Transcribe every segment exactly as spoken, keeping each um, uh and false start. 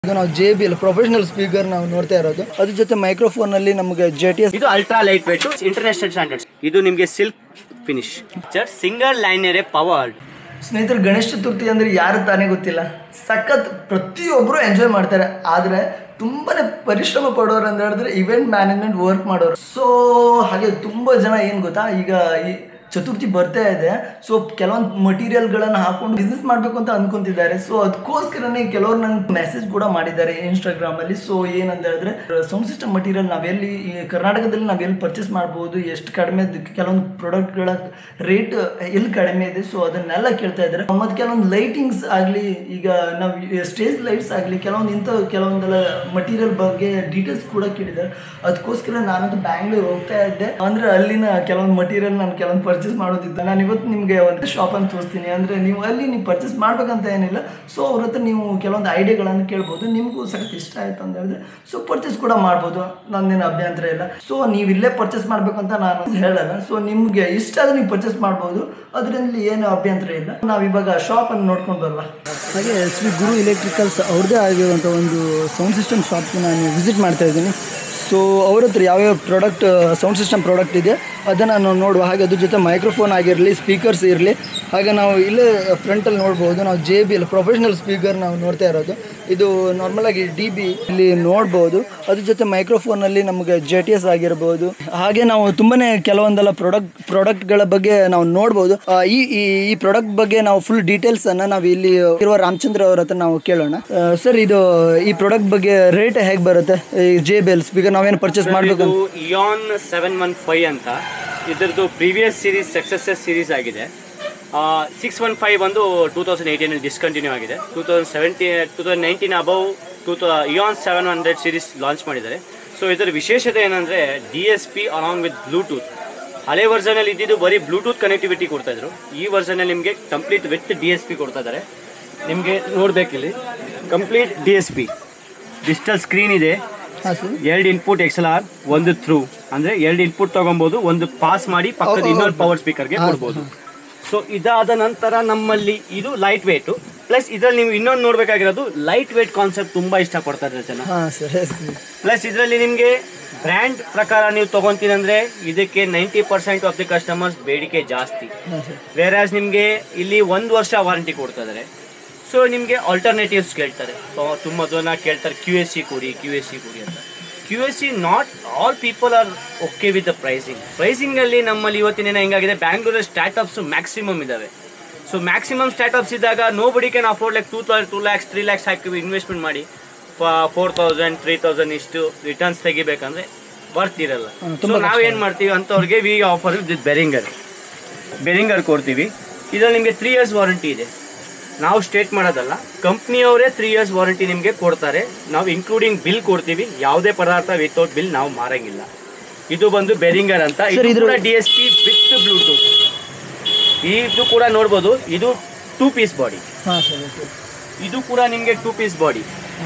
ಇದು ನಾವು J B L professional speaker ನಾವು ನೋಡ್ತಾ ಇರೋದು. ಅದ್ರ ಜೊತೆ ಮೈಕ್ರೋಫೋನ್ ಅಲ್ಲಿ ನಮಗೆ ಜೆ ಟಿ ಎಸ್ ಇದು ultra light weight international standards. ಇದು ನಿಮಗೆ silk finish single liner power. ಸ್ನೇಹಿತರು, ಗಣೇಶ ಚತುರ್ಥಿ ಅಂದರೆ ಯಾರು ತಾನೇ ಗೊತ್ತಿಲ್ಲ. ಸಖತ್ ಪ್ರತಿಯೊಬ್ಬರು ಎಂಜಾಯ್ ಮಾಡ್ತಾರೆ. ಆದರೆ ತುಂಬಾನೇ ಪರಿಶ್ರಮ ಪಡೋರು ಅಂತ ಹೇಳಿದ್ರೆ ಇವೆಂಟ್ ಮ್ಯಾನೇಜ್ಮೆಂಟ್ ವರ್ಕ್ ಮಾಡೋರು. ಸೊ ಹಾಗೆ ತುಂಬ ಜನ ಏನು ಗೊತ್ತಾ, ಈಗ ಈ ಚತುರ್ಥಿ ಬರ್ತಾ ಇದೆ. ಸೊ ಕೆಲವೊಂದು ಮಟೀರಿಯಲ್ಗಳನ್ನು ಹಾಕೊಂಡು ಬಿಸ್ನೆಸ್ ಮಾಡಬೇಕು ಅಂತ ಅನ್ಕೊಂತಿದ್ದಾರೆ. ಸೊ ಅದಕ್ಕೋಸ್ಕರನೇ ಕೆಲವರು ನಂಗೆ ಮೆಸೇಜ್ ಕೂಡ ಮಾಡಿದ್ದಾರೆ ಇನ್ಸ್ಟಾಗ್ರಾಮಲ್ಲಿ. ಸೊ ಏನಂತ ಹೇಳಿದ್ರೆ ಸೌಂಡ್ ಸಿಸ್ಟಮ್ ಮಟೀರಿಯಲ್ ನಾವೆಲ್ಲಿ ಈ ಕರ್ನಾಟಕದಲ್ಲಿ ನಾವೆಲ್ಲಿ ಪರ್ಚೇಸ್ ಮಾಡ್ಬೋದು, ಎಷ್ಟು ಕಡಿಮೆ, ಕೆಲವೊಂದು ಪ್ರಾಡಕ್ಟ್ಗಳ ರೇಟ್ ಎಲ್ಲಿ ಕಡಿಮೆ ಇದೆ, ಸೊ ಅದನ್ನೆಲ್ಲ ಕೇಳ್ತಾ ಇದ್ದಾರೆ. ಮತ್ತು ಕೆಲವೊಂದು ಲೈಟಿಂಗ್ಸ್ ಆಗಲಿ, ಈಗ ನಾವು ಸ್ಟೇಜ್ ಲೈಟ್ಸ್ ಆಗಲಿ, ಕೆಲವೊಂದು ಇಂಥ ಕೆಲವೊಂದೆಲ್ಲ ಮಟೀರಿಯಲ್ ಬಗ್ಗೆ ಡೀಟೇಲ್ಸ್ ಕೂಡ ಕೇಳಿದ್ದಾರೆ. ಅದಕ್ಕೋಸ್ಕರ ನಾನಂತೂ ಬ್ಯಾಂಗ್ಳೂರ್ ಹೋಗ್ತಾ ಇದ್ದೆ. ಅಂದರೆ ಅಲ್ಲಿನ ಕೆಲವೊಂದು ಮಟೀರಿಯಲ್ ನಾನು ಕೆಲವೊಂದು ಪರ್ಚೇಸ್ ಮಾಡೋದಿತ್ತು. ನಾನು ಇವತ್ತು ನಿಮಗೆ ಒಂದು ಶಾಪ್ ಅಂತ ತೋರಿಸ್ತೀನಿ. ಅಂದರೆ ನೀವು ಅಲ್ಲಿ ನೀವು ಪರ್ಚೇಸ್ ಮಾಡ್ಬೇಕಂತ ಏನಿಲ್ಲ. ಸೊ ಅವ್ರ ಹತ್ರ ನೀವು ಕೆಲವೊಂದು ಐಡಿಯಾಗಳನ್ನು ಕೇಳ್ಬೋದು. ನಿಮಗೂ ಸಖತ್ ಇಷ್ಟ ಆಯಿತು ಅಂತ ಹೇಳಿದ್ರೆ ಸೊ ಪರ್ಚೇಸ್ ಕೂಡ ಮಾಡ್ಬೋದು. ನಂದೇನು ಅಭ್ಯಂತರ ಇಲ್ಲ. ಸೊ ನೀವು ಇಲ್ಲೇ ಪರ್ಚೇಸ್ ಮಾಡಬೇಕಂತ ನಾನು ಹೇಳಲ್ಲ. ಸೊ ನಿಮಗೆ ಇಷ್ಟ ಆದರೆ ನೀವು ಪರ್ಚೇಸ್ ಮಾಡ್ಬೋದು. ಅದರಲ್ಲಿ ಏನು ಅಭ್ಯಂತರ ಇಲ್ಲ. ನಾವು ಇವಾಗ ಶಾಪನ್ನು ನೋಡ್ಕೊಂಡು ಬರಲ್ಲ. ಹಾಗೆ ಶ್ರೀ ಗುರು ಎಲೆಕ್ಟ್ರಿಕಲ್ಸ್ ಅವ್ರದ್ದೇ ಆಗಿರುವಂಥ ಒಂದು ಸೌಂಡ್ ಸಿಸ್ಟಮ್ ಶಾಪ್ಗೆ ನಾನು ವಿಸಿಟ್ ಮಾಡ್ತಾ ಇದ್ದೀನಿ. ಸೊ ಅವ್ರ ಹತ್ರ ಯಾವ್ಯಾವ ಪ್ರಾಡಕ್ಟ್ ಸೌಂಡ್ ಸಿಸ್ಟಮ್ ಪ್ರಾಡಕ್ಟ್ ಇದೆ ಅದನ್ನು ನಾವು ನೋಡುವ. ಹಾಗೆ ಅದ್ರ ಜೊತೆ ಮೈಕ್ರೋಫೋನ್ ಆಗಿರಲಿ, ಸ್ಪೀಕರ್ಸ್ ಇರಲಿ. ಹಾಗೆ ನಾವು ಇಲ್ಲೇ ಫ್ರಂಟಲ್ಲಿ ನೋಡ್ಬೋದು, ನಾವು J B L professional speaker ನಾವು ನೋಡ್ತಾ ಇರೋದು. ಇದು ನಾರ್ಮಲಾಗಿ ಡಿ ಬಿ ಇಲ್ಲಿ ನೋಡ್ಬೋದು. ಅದ್ರ ಜೊತೆ ಮೈಕ್ರೋಫೋನಲ್ಲಿ ನಮಗೆ ಜೆ ಟಿ ಎಸ್ ಆಗಿರ್ಬೋದು. ಹಾಗೆ ನಾವು ತುಂಬಾ ಕೆಲವೊಂದೆಲ್ಲ ಪ್ರಾಡಕ್ಟ್ ಪ್ರಾಡಕ್ಟ್ಗಳ ಬಗ್ಗೆ ನಾವು ನೋಡ್ಬೋದು. ಈ ಈ ಪ್ರಾಡಕ್ಟ್ ಬಗ್ಗೆ ನಾವು ಫುಲ್ ಡೀಟೇಲ್ಸನ್ನು ನಾವು ಇಲ್ಲಿ ಇರುವ ರಾಮಚಂದ್ರ ಅವ್ರ ಹತ್ರ ನಾವು ಕೇಳೋಣ. ಸರ್, ಇದು ಈ ಪ್ರಾಡಕ್ಟ್ ಬಗ್ಗೆ ರೇಟ್ ಹೇಗೆ ಬರುತ್ತೆ? ಈ ಜೆ ಬಿ ಎಲ್ ಸ್ಪೀಕರ್ ನಾವೇನು ಪರ್ಚೇಸ್ ಮಾಡಬೇಕು? ಇಯಾನ್ ಸೆವೆನ್ ಒನ್ ಫೈವ್ ಅಂತ ಇದರದ್ದು ಪ್ರೀವಿಯಸ್ ಸೀರೀಸ್ ಸಕ್ಸೆಸಸ್ ಸೀರೀಸ್ ಆಗಿದೆ. ಸಿಕ್ಸ್ ಒನ್ ಫೈವ್ ಒಂದು ಟೂ ತೌಸಂಡ್ ಏಯ್ಟೀನಲ್ಲಿ ಡಿಸ್ಕಂಟಿನ್ಯೂ ಆಗಿದೆ. Two thousand seventy two thousand nineteen above two thou EON seven hundred series launch ಮಾಡಿದ್ದಾರೆ. So ಇದರ ವಿಶೇಷತೆ ಏನಂದರೆ D S P along with Bluetooth. ಹಳೆ ವರ್ಷನಲ್ಲಿ ಇದ್ದಿದ್ದು ಬರೀ ಬ್ಲೂಟೂತ್ ಕನೆಕ್ಟಿವಿಟಿ ಕೊಡ್ತಾಯಿದ್ರು. ಈ ವರ್ಷನಲ್ಲಿ ನಿಮಗೆ complete with D S P ಕೊಡ್ತಾ ಇದ್ದಾರೆ. ನಿಮಗೆ ನೋಡಬೇಕಿಲ್ಲಿ complete D S P digital screen ಇದೆ. ಎರಡು ಇನ್ಪುಟ್ ಎಕ್ಸ್ ಎಲ್ ಆರ್, ಒಂದು ಥ್ರೂ, ಅಂದರೆ ಎರಡು ಇನ್ಪುಟ್ ತೊಗೊಬೋದು, ಒಂದು ಪಾಸ್ ಮಾಡಿ ಪಕ್ಕದ ಇನ್ನೊಂದು ಪವರ್ ಸ್ಪೀಕರ್ಗೆ ಕೊಡ್ಬೋದು. ಸೊ ಇದಾದ ನಂತರ ನಮ್ಮಲ್ಲಿ ಇದು ಲೈಟ್ ವೇಟು ಪ್ಲಸ್ ಇದರಲ್ಲಿ ನೀವು ಇನ್ನೊಂದು ನೋಡಬೇಕಾಗಿರೋದು ಲೈಟ್ ವೇಟ್ ಕಾನ್ಸೆಪ್ಟ್ ತುಂಬ ಇಷ್ಟಪಡ್ತಾರೆ ಜನ. ಪ್ಲಸ್ ಇದರಲ್ಲಿ ನಿಮಗೆ ಬ್ರ್ಯಾಂಡ್ ಪ್ರಕಾರ ನೀವು ತೊಗೊತೀನಿ ಅಂದರೆ ಇದಕ್ಕೆ ninety percent of the customers ಬೇಡಿಕೆ ಜಾಸ್ತಿ. ವೇರಾಸ್ ನಿಮಗೆ ಇಲ್ಲಿ ಒಂದು ವರ್ಷ ವಾರಂಟಿ ಕೊಡ್ತಾ ಇದ್ದಾರೆ. ಸೊ ನಿಮಗೆ ಆಲ್ಟರ್ನೇಟಿವ್ಸ್ ಕೇಳ್ತಾರೆ. ತುಂಬ ಜನ ಕೇಳ್ತಾರೆ ಕ್ಯೂ ಎಸ್ ಸಿ ಕೊಡಿ, ಕ್ಯೂ ಎಸ್ ಸಿ ಕೊಡಿ ಅಂತ. Q S C not all people are okay with the pricing. ಪ್ರೈಸಿಂಗಲ್ಲಿ ನಮ್ಮಲ್ಲಿ ಇವತ್ತಿನ ಹೆಂಗಾಗಿದೆ, ಬ್ಯಾಂಗ್ಳೂರಲ್ಲಿ ಸ್ಟಾರ್ಟಪ್ಸು ಮ್ಯಾಕ್ಸಿಮಮ್ ಇದ್ದಾವೆ. ಸೊ ಮ್ಯಾಕ್ಸಿಮಮ್ ಸ್ಟಾರ್ಟಪ್ಸ್ ಇದ್ದಾಗ nobody can afford like two thousand two lakhs three lakhs ಹಾಕಿ ಇನ್ವೆಸ್ಟ್ಮೆಂಟ್ ಮಾಡಿ ಫೋರ್ ತೌಸಂಡ್ ತ್ರೀ ತೌಸಂಡ್ ಇಷ್ಟು ರಿಟರ್ನ್ಸ್ ತೆಗಿಬೇಕಂದ್ರೆ ಬರ್ತಿರಲ್ಲ. ಸೊ ನಾವೇನು ಮಾಡ್ತೀವಿ ಅಂಥವ್ರಿಗೆ we offer with Behringer Behringer ಕೊಡ್ತೀವಿ. ಇದರಲ್ಲಿ ನಿಮಗೆ ತ್ರೀ ಇಯರ್ಸ್ ವಾರಂಟಿ ಇದೆ. ನಾವು ಸ್ಟೇಟ್ ಮಾಡೋದಲ್ಲ, ಕಂಪ್ನಿಯವರೇ ತ್ರೀ ಇಯರ್ಸ್ ವಾರಂಟಿ ನಿಮಗೆ ಕೊಡ್ತಾರೆ. ನಾವು ಇನ್ಕ್ಲೂಡಿಂಗ್ ಬಿಲ್ ಕೊಡ್ತೀವಿ. ಯಾವುದೇ ಪದಾರ್ಥ ವಿತೌಟ್ ಬಿಲ್ ನಾವು ಮಾರಂಗಿಲ್ಲ. ಇದು ಬಂದು ಬೆರಿಂಗರ್ ಅಂತ. ಇದು ಕೂಡ D S P with Bluetooth. ಇದು ಕೂಡ ನೋಡ್ಬೋದು. ಇದು ಟೂ ಪೀಸ್ ಬಾಡಿ. ಇದು ಕೂಡ ನಿಮಗೆ ಟೂ ಪೀಸ್ ಬಾಡಿ.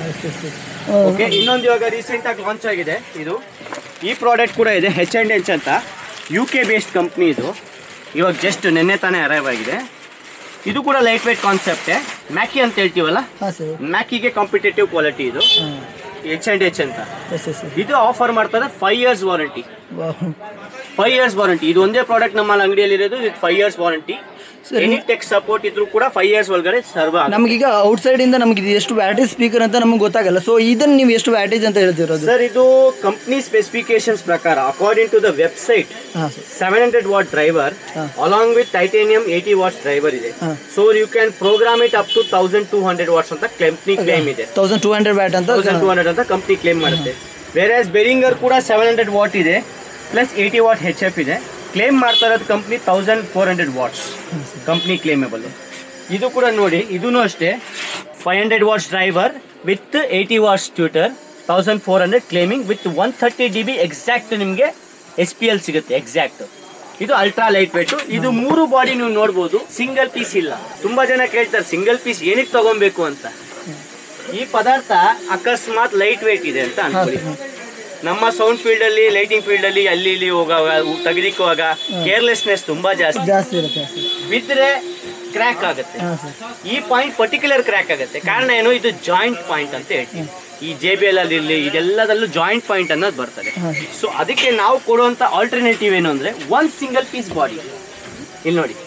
ಓಕೆ, ಇನ್ನೊಂದು ಇವಾಗ ರೀಸೆಂಟಾಗಿ ಲಾಂಚ್ ಆಗಿದೆ. ಇದು ಈ ಪ್ರಾಡಕ್ಟ್ ಕೂಡ ಇದೆ, ಹೆಚ್ ಆ್ಯಂಡ್ ಎಚ್ ಅಂತ, ಯು ಕೆ ಬೇಸ್ಡ್ ಕಂಪ್ನಿ. ಇದು ಇವಾಗ ಜಸ್ಟ್ ನಿನ್ನೆ ತಾನೇ ಅರೈವ್ ಆಗಿದೆ. ಇದು ಕೂಡ ಲೈಟ್ ವೇಟ್ ಕಾನ್ಸೆಪ್ಟೇ. ಮ್ಯಾಕಿ ಅಂತ ಹೇಳ್ತೀವಲ್ಲ, ಮ್ಯಾಕಿಗೆ ಕಾಂಪಿಟೇಟಿವ್ ಕ್ವಾಲಿಟಿ ಇದು ಎಚ್ ಆ್ಯಂಡ್ ಎಚ್ ಅಂತ. ಇದು ಆಫರ್ ಮಾಡ್ತಾರೆ five years warranty. Five years warranty. ಇದು ಒಂದೇ ಪ್ರಾಡಕ್ಟ್ ನಮ್ಮಲ್ಲಿ ಅಂಗಡಿಯಲ್ಲಿ ಇರೋದು with five years warranty. Any tech support ಇದ್ರೂ ಕೂಡ ಫೈವ್ ಇಯರ್ಸ್ ಒಳಗಡೆ ಸರ್ವ್. ನಮಗೀಗ ಔಟ್ಸೈಡ್ ಇಂದ ನಮಗೆ ಇದು ಎಷ್ಟು ವ್ಯಾಟೇಜ್ ಸ್ಪೀಕರ್ ಅಂತ ನಮಗೆ ಗೊತ್ತಾಗಲ್ಲ. ಸೊ ಇದನ್ನ ನೀವು ಎಷ್ಟು ವ್ಯಾಟೇಜ್ ಅಂತ ಹೇಳ್ತಿರೋದು? ಸರ್, ಇದು ಕಂಪ್ನಿ ಸ್ಪೆಸಿಫಿಕೇಶನ್ಸ್ ಪ್ರಕಾರ according to the website seven hundred watt driver along with titanium eighty watts driver ಇದೆ. So you can program it up to thousand two hundred watts ಅಂತ ಕಂಪ್ನಿ ಕ್ಲೇಮ್ ಇದೆ. Thousand two hundred watt ಅಂತ thousand two hundred ಅಂತ company claim ಮಾಡುತ್ತೆ. ಬೇರೆ Behringer ಕೂಡ seven hundred watt ಇದೆ plus eighty watt H F ಇದೆ. Claim ಮಾಡ್ತಾ ಇರೋದು company thousand four hundred what's company claimable. ಇದು ಕೂಡ ನೋಡಿ, ಇದೂ ಅಷ್ಟೇ five hundred watts driver with eighty watts tweeter, thousand four hundred claiming with one thirty D B exact ನಿಮಗೆ S P L ಸಿಗುತ್ತೆ ಎಕ್ಸಾಕ್ಟ್. ಇದು ಅಲ್ಟ್ರಾ ಲೈಟ್ ವೇಟು. ಇದು ಮೂರು ಬಾಡಿ ನೀವು ನೋಡ್ಬೋದು, ಸಿಂಗಲ್ ಪೀಸ್ ಇಲ್ಲ. ತುಂಬಾ ಜನ ಕೇಳ್ತಾರೆ ಸಿಂಗಲ್ ಪೀಸ್ ಏನಕ್ಕೆ ತಗೊಬೇಕು ಅಂತ. ಈ ಪದಾರ್ಥ ಅಕಸ್ಮಾತ್ ಲೈಟ್ ವೇಟ್ ಇದೆ ಅಂತ ಅನ್ಕೊಳ್ಳಿ. ನಮ್ಮ ಸೌಂಡ್ ಫೀಲ್ಡ್ ಅಲ್ಲಿ, ಲೈಟಿಂಗ್ ಫೀಲ್ಡ್ ಅಲ್ಲಿ ಅಲ್ಲಿ ಇಲ್ಲಿ ಹೋಗುವಾಗ ತೆಗೆದಿಕ್ಕುವಾಗ ಕೇರ್ಲೆಸ್ನೆಸ್ ತುಂಬಾ ಜಾಸ್ತಿ ಜಾಸ್ತಿ ಇರುತ್ತೆ. ಬಿದ್ದರೆ ಕ್ರ್ಯಾಕ್ ಆಗುತ್ತೆ. ಈ ಪಾಯಿಂಟ್ ಪರ್ಟಿಕ್ಯುಲರ್ ಕ್ರ್ಯಾಕ್ ಆಗುತ್ತೆ. ಕಾರಣ ಏನು, ಇದು ಜಾಯಿಂಟ್ ಪಾಯಿಂಟ್ ಅಂತ ಹೇಳ್ತೀವಿ. ಈ ಜೆ ಬಿ ಎಲ್ ಅಲ್ಲಿ ಇರಲಿ ಇದೆಲ್ಲದಲ್ಲೂ ಜಾಯಿಂಟ್ ಪಾಯಿಂಟ್ ಅನ್ನೋದು ಬರ್ತದೆ. ಸೊ ಅದಕ್ಕೆ ನಾವು ಕೊಡುವಂತ ಆಲ್ಟರ್ನೇಟಿವ್ ಏನು ಅಂದ್ರೆ ಒನ್ ಸಿಂಗಲ್ ಪೀಸ್ ಬಾಡಿ. ಇಲ್ಲಿ ನೋಡಿ,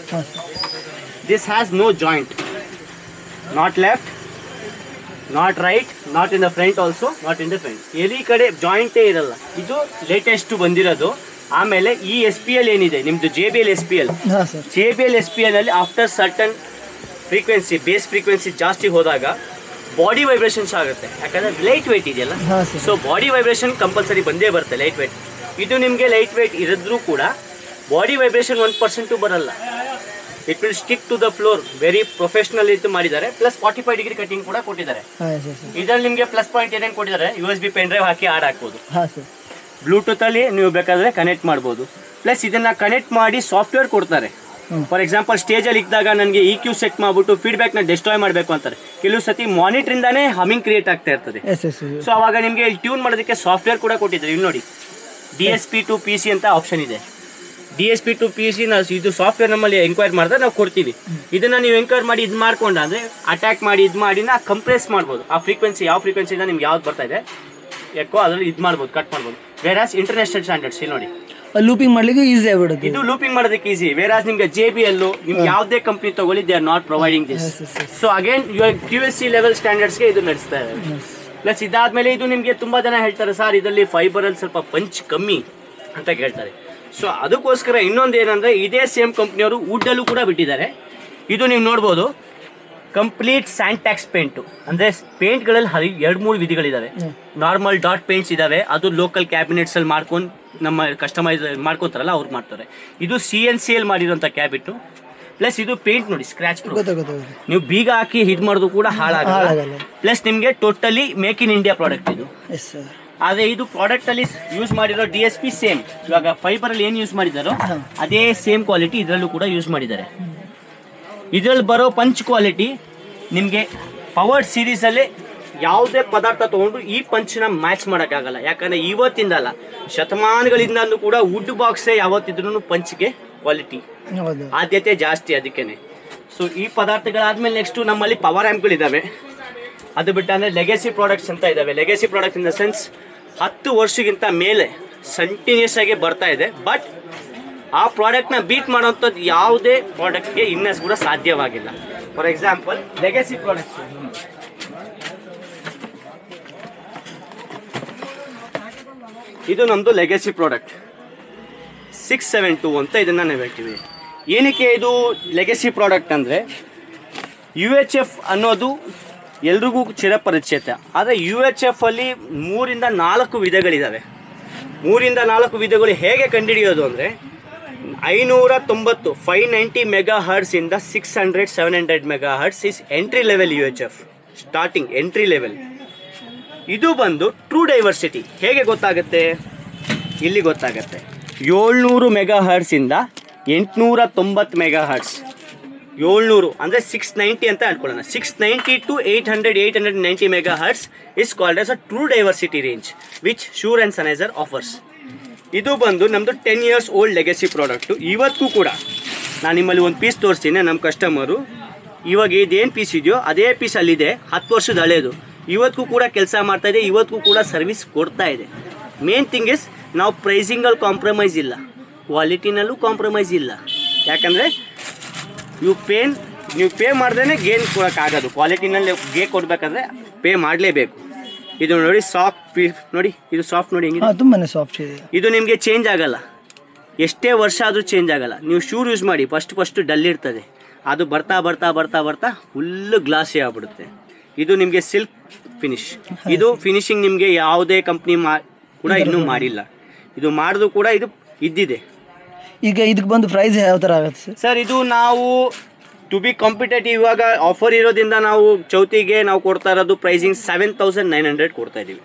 this has no joint, not left, not right, not in the front also, not in the front. ಎಲ್ಲಿ ಕಡೆ ಜಾಯಿಂಟೇ ಇರಲ್ಲ. ಇದು ಲೇಟೆಸ್ಟ್ ಬಂದಿರೋದು. ಆಮೇಲೆ ಈ ಎಸ್ ಪಿ ಎಲ್ ಏನಿದೆ ನಿಮ್ದು J B L S P L J B L S P L ಅಲ್ಲಿ after certain frequency bass frequency ಜಾಸ್ತಿ ಹೋದಾಗ ಬಾಡಿ ವೈಬ್ರೇಷನ್ಸ್ ಆಗುತ್ತೆ. ಯಾಕಂದ್ರೆ ಲೈಟ್ ವೆಯ್ಟ್ ಇದೆಯಲ್ಲ, ಸೊ ಬಾಡಿ ವೈಬ್ರೇಷನ್ ಕಂಪಲ್ಸರಿ ಬಂದೇ ಬರುತ್ತೆ ಲೈಟ್ ವೆಯ್ಟ್. ಇದು ನಿಮಗೆ ಲೈಟ್ ವೆಯ್ಟ್ ಇರಿದ್ರೂ ಕೂಡ ಬಾಡಿ ವೈಬ್ರೇಷನ್ ಒನ್ ಪರ್ಸೆಂಟು ಬರಲ್ಲ. It will stick to the floor. Very professional ಇದು ಮಾಡಿದ್ದಾರೆ. Plus forty five degree cutting ಕೂಡ ಕೊಟ್ಟಿದ್ದಾರೆ. ಇದರಲ್ಲಿ ನಿಮಗೆ ಪ್ಲಸ್ ಪಾಯಿಂಟ್ ಏನೇನು ಕೊಟ್ಟಿದ್ದಾರೆ, U S B pen drive ಹಾಕಿ ಆಡ್ ಹಾಕ್ಬೋದು. ಬ್ಲೂಟೂತ್ ಅಲ್ಲಿ ನೀವು ಬೇಕಾದ್ರೆ ಕನೆಕ್ಟ್ ಮಾಡ್ಬೋದು. ಪ್ಲಸ್ ಇದನ್ನ ಕನೆಕ್ಟ್ ಮಾಡಿ ಸಾಫ್ಟ್ವೇರ್ ಕೊಡ್ತಾರೆ. ಫಾರ್ ಎಕ್ಸಾಂಪಲ್ ಸ್ಟೇಜಲ್ಲಿ ಇದ್ದಾಗ ನನಗೆ ಇ ಕ್ಯೂ ಸೆಟ್ ಮಾಡ್ಬಿಟ್ಟು ಫೀಡ್ಬ್ಯಾಕ್ ನ ಡಿಸ್ಟ್ರಾಯ್ ಮಾಡಬೇಕು ಅಂತಾರೆ. ಕೆಲವು ಸತಿ ಮಾನಿಟರ್ ಇಂದಾನೇ ಹಮಿಂಗ್ ಕ್ರಿಯೇಟ್ ಆಗ್ತಾ ಇರ್ತದೆ. ಸೊ ಅವಾಗ ನಿಮಗೆ ಟ್ಯೂನ್ ಮಾಡೋದಕ್ಕೆ ಸಾಫ್ಟ್ವೇರ್ ಕೂಡ ಕೊಟ್ಟಿದ್ದಾರೆ. ಇಲ್ಲಿ ನೋಡಿ, D S P to P C ಅಂತ ಆಪ್ಷನ್ ಇದೆ. D S P to P C ನಾವು ಇದು ಸಾಫ್ಟ್ವೇರ್ ನಮ್ಮಲ್ಲಿ ಎಂಕ್ವೈರ್ ಮಾಡಿದ್ರೆ ನಾವು ಕೊಡ್ತೀವಿ. ಇದನ್ನ ನೀವು ಎಂಕ್ವೈರ್ ಮಾಡಿ ಇದು ಮಾಡ್ಕೊಂಡ ಅಂದ್ರೆ ಅಟ್ಯಾಕ್ ಮಾಡಿ ಇದು ಮಾಡಿ ನಾ ಕಂಪ್ರೆಸ್ ಮಾಡ್ಬೋದು. ಆ ಫ್ರೀಕ್ವೆನ್ಸಿ ಯಾವ ಫ್ರೀಕ್ವೆನ್ಸಿಯಿಂದ ನಿಮ್ಗೆ ಯಾವ್ದು ಬರ್ತಾ ಇದೆ ಯಾಕೋ ಅದ್ರಲ್ಲಿ ಇದು ಮಾಡ್ಬೋದು, ಕಟ್ ಮಾಡ್ಬೋದು. ವೇರಾಸ್ ಇಂಟರ್ನ್ಯಾಷನಲ್ ಸ್ಟ್ಯಾಂಡರ್ಡ್ಸ್ ಇಲ್ಲಿ ನೋಡಿ, ಲೂಪಿಂಗ್ ಮಾಡ್ಲಿಕ್ಕೆ ಈಸಿ ಆಗ್ಬಿಡುತ್ತೆ. ಇದು ಲೂಪಿಂಗ್ ಮಾಡೋದಕ್ಕೆ ಈಸಿ. ವೇರಾಸ್ ನಿಮ್ಗೆ ಜೆ ಬಿ ಎಲ್ ನಿಮ್ಗೆ ಯಾವುದೇ ಕಂಪ್ನಿ ತಗೊಳ್ಳಿ, they are not providing this. So again your Q S C level ಸ್ಟ್ಯಾಂಡರ್ಡ್ಸ್ಗೆ ಇದು ನಡೆಸ್ತಾ ಇದೆ. ಪ್ಲಸ್ ಇದಾದ್ಮೇಲೆ ಇದು ನಿಮಗೆ ತುಂಬಾ ಜನ ಹೇಳ್ತಾರೆ ಸರ್ ಇದರಲ್ಲಿ ಫೈಬರ್ ಅಲ್ಲಿ ಸ್ವಲ್ಪ ಪಂಚ್ ಕಮ್ಮಿ ಅಂತ ಹೇಳ್ತಾರೆ. ಸೊ ಅದಕ್ಕೋಸ್ಕರ ಇನ್ನೊಂದು ಏನಂದ್ರೆ ಇದೇ ಸೇಮ್ ಕಂಪ್ನಿಯವರು ವುಡ್ಡಲ್ಲೂ ಕೂಡ ಬಿಟ್ಟಿದ್ದಾರೆ. ಇದು ನೀವು ನೋಡ್ಬೋದು, ಕಂಪ್ಲೀಟ್ ಸ್ಯಾಂಟ್ಯಾಕ್ಸ್ ಪೇಂಟು ಅಂದರೆ ಪೇಂಟ್ಗಳಲ್ಲಿ ಹರಿ ಎರಡು ಮೂರು ವಿಧಿಗಳಿದ್ದಾವೆ. ನಾರ್ಮಲ್ ಡಾಟ್ ಪೇಂಟ್ಸ್ ಇದಾವೆ, ಅದು ಲೋಕಲ್ ಕ್ಯಾಬಿನೆಟ್ಸ್ ಅಲ್ಲಿ ಮಾಡ್ಕೊಂಡು ನಮ್ಮ ಕಸ್ಟಮೈಸ್ ಮಾಡ್ಕೊತಾರಲ್ಲ ಅವ್ರು ಮಾಡ್ತಾರೆ. ಇದು ಸಿ ಎನ್ ಸಿ ಎಲ್ ಮಾಡಿರೋಂಥ ಕ್ಯಾಬಿಟ್ಟು. ಪ್ಲಸ್ ಇದು ಪೇಂಟ್ ನೋಡಿ ಸ್ಕ್ರಾಚ್ ಪ್ರೂಫ್, ನೀವು ಬೀಗ ಹಾಕಿ ಹಿಟ್ ಮಾಡೋದು ಕೂಡ ಹಾಳಾಗಲ್ಲ. ಪ್ಲಸ್ ನಿಮಗೆ totally make in India product ಇದು. ಆದರೆ ಇದು ಪ್ರಾಡಕ್ಟ್ ಅಲ್ಲಿ ಯೂಸ್ ಮಾಡಿರೋ ಡಿ ಎಸ್ ಪಿ ಸೇಮ್, ಇವಾಗ ಫೈಬರ್ ಅಲ್ಲಿ ಏನು ಯೂಸ್ ಮಾಡಿದಾರೋ ಅದೇ ಸೇಮ್ ಕ್ವಾಲಿಟಿ ಇದರಲ್ಲೂ ಕೂಡ ಯೂಸ್ ಮಾಡಿದ್ದಾರೆ. ಇದರಲ್ಲಿ ಬರೋ ಪಂಚ್ ಕ್ವಾಲಿಟಿ ನಿಮಗೆ ಪವರ್ ಸೀರೀಸಲ್ಲೇ ಯಾವುದೇ ಪದಾರ್ಥ ತೊಗೊಂಡು ಈ ಪಂಚನ್ನ ಮ್ಯಾಚ್ ಮಾಡೋಕ್ಕಾಗಲ್ಲ. ಯಾಕಂದರೆ ಇವತ್ತಿಂದಲ್ಲ ಶತಮಾನಗಳಿಂದ ಕೂಡ ವುಡ್ ಬಾಕ್ಸೇ ಯಾವತ್ತಿದ್ರೂ ಪಂಚ್ಗೆ ಕ್ವಾಲಿಟಿ ಆದ್ಯತೆ ಜಾಸ್ತಿ. ಅದಕ್ಕೇನೆ ಸೊ ಈ ಪದಾರ್ಥಗಳಾದ್ಮೇಲೆ ನೆಕ್ಸ್ಟು ನಮ್ಮಲ್ಲಿ ಪವರ್ ಆ್ಯಂಪ್ಗಳಿದ್ದಾವೆ. ಅದು ಬಿಟ್ಟು ಅಂದರೆ ಲೆಗೆಸಿ ಪ್ರಾಡಕ್ಟ್ಸ್ ಅಂತ ಇದ್ದಾವೆ. Legacy products in the sense ಹತ್ತು ವರ್ಷಕ್ಕಿಂತ ಮೇಲೆ ಕಂಟಿನ್ಯೂಸ್ ಆಗಿ ಬರ್ತಾ ಇದೆ. ಬಟ್ ಆ ಪ್ರಾಡಕ್ಟ್ನ ಬೀಟ್ ಮಾಡೋಂಥದ್ದು ಯಾವುದೇ ಪ್ರಾಡಕ್ಟ್ಗೆ ಇನ್ನಷ್ಟು ಕೂಡ ಸಾಧ್ಯವಾಗಿಲ್ಲ. ಫಾರ್ ಎಕ್ಸಾಂಪಲ್ ಲೆಗೆಸಿ ಪ್ರಾಡಕ್ಟ್ಸ್, ಇದು ನಮ್ಮದು legacy product six seven two ಅಂತ ಇದನ್ನು ನಾವು ಹೇಳ್ತೀವಿ. ಏನಕ್ಕೆ ಇದು ಲೆಗೆಸಿ ಪ್ರಾಡಕ್ಟ್ ಅಂದರೆ ಯು ಎಚ್ ಎಫ್ ಅನ್ನೋದು ಎಲ್ರಿಗೂ ಚಿರಪರಿಚಿತ. ಆದರೆ ಯು ಎಚ್ ಎಫ್ ಅಲ್ಲಿ ಮೂರಿಂದ ನಾಲ್ಕು ವಿಧಗಳಿದ್ದಾವೆ. ಮೂರಿಂದ ನಾಲ್ಕು ವಿಧಗಳು ಹೇಗೆ ಕಂಡುಹಿಡಿಯೋದು ಅಂದರೆ ಐನೂರ ತೊಂಬತ್ತು ಫೈವ್ ನೈಂಟಿ ಮೆಗಾ ಹರ್ಟ್ಸ್ ಇಂದ six hundred seven hundred megahertz is entry level U H F, starting entry level. ಇದು ಬಂದು ಟ್ರೂ ಡೈವರ್ಸಿಟಿ ಹೇಗೆ ಗೊತ್ತಾಗುತ್ತೆ, ಇಲ್ಲಿ ಗೊತ್ತಾಗುತ್ತೆ. ಏಳ್ನೂರು ಮೆಗಾ ಹರ್ಟ್ಸಿಂದ ಎಂಟುನೂರ ತೊಂಬತ್ತು ಮೆಗಾ ಹರ್ಟ್ಸ್, ಏಳ್ನೂರು ಅಂದರೆ ಸಿಕ್ಸ್ ನೈಂಟಿ ಅಂತ ಅನ್ಕೊಳ್ಳೋಣ. Six ninety two eight hundred eight hundred ninety megahertz is called as a true diversity range which Shure and Sennheiser offers. ಇದು ಬಂದು ನಮ್ಮದು ten years old legacy product. ಇವತ್ತು ಕೂಡ ನಾನು ನಿಮ್ಮಲ್ಲಿ ಒಂದು ಪೀಸ್ ತೋರಿಸ್ತೀನಿ. ನಮ್ಮ ಕಸ್ಟಮರು ಇವಾಗ ಇದೇನು ಪೀಸ್ ಇದೆಯೋ ಅದೇ ಪೀಸ್ ಅಲ್ಲಿದೆ, ಹತ್ತು ವರ್ಷದ ಹಳೇದು. ಇವತ್ತಿಗೂ ಕೂಡ ಕೆಲಸ ಮಾಡ್ತಾ ಇದೆ, ಇವತ್ತಿಗೂ ಕೂಡ ಸರ್ವಿಸ್ ಕೊಡ್ತಾ ಇದೆ. ಮೇನ್ ಥಿಂಗ್ ಇಸ್ ನಾವು ಪ್ರೈಸಿಂಗಲ್ಲಿ ಕಾಂಪ್ರಮೈಸ್ ಇಲ್ಲ, ಕ್ವಾಲಿಟಿನಲ್ಲೂ ಕಾಂಪ್ರಮೈಸ್ ಇಲ್ಲ. ಯಾಕಂದರೆ ನೀವು ಪೇನ್ ನೀವು ಪೇ ಮಾಡ್ದೇ ಗೇನ್ ಕೊಡೋಕ್ಕಾಗೋದು. ಕ್ವಾಲಿಟಿನಲ್ಲಿ ಗೇ ಕೊಡಬೇಕಾದ್ರೆ ಪೇ ಮಾಡಲೇಬೇಕು. ಇದು ನೋಡಿ ಸಾಫ್ಟ್ ಪೀಸ್ ನೋಡಿ, ಇದು ಸಾಫ್ಟ್ ನೋಡಿ ಹೆಂಗಿದೆ, ತುಂಬಾ ಸಾಫ್ಟ್ ಇದೆ. ಇದು ನಿಮಗೆ ಚೇಂಜ್ ಆಗಲ್ಲ, ಎಷ್ಟೇ ವರ್ಷ ಆದರೂ ಚೇಂಜ್ ಆಗಲ್ಲ. ನೀವು ಶೂರ್ ಯೂಸ್ ಮಾಡಿ, ಫಸ್ಟ್ ಫಸ್ಟು ಡಲ್ ಇರ್ತದೆ, ಅದು ಬರ್ತಾ ಬರ್ತಾ ಬರ್ತಾ ಬರ್ತಾ ಫುಲ್ಲು ಗ್ಲಾಸಿ ಆಗ್ಬಿಡುತ್ತೆ. ಇದು ನಿಮಗೆ ಸಿಲ್ಕ್ ಫಿನಿಶ್. ಇದು ಫಿನಿಶಿಂಗ್ ನಿಮಗೆ ಯಾವುದೇ ಕಂಪ್ನಿ ಮಾ ಕೂಡ ಇನ್ನೂ ಮಾಡಿಲ್ಲ. ಇದು ಮಾಡಿದ್ರು ಕೂಡ ಇದು ಇದ್ದಿದೆ. ಈಗ ಇದಕ್ಕೆ ಬಂದು ಪ್ರೈಸ್ ಯಾವ ಥರ ಆಗುತ್ತೆ ಸರ್? ಸರ್ ಇದು ನಾವು ಟು ಬಿ ಕಾಂಪಿಟೇಟಿವ್ ಇವಾಗ ಆಫರ್ ಇರೋದ್ರಿಂದ ನಾವು ಚೌತಿಗೆ ನಾವು ಕೊಡ್ತಾ ಇರೋದು pricing seven thousand nine hundred ಕೊಡ್ತಾ ಇದ್ದೀವಿ.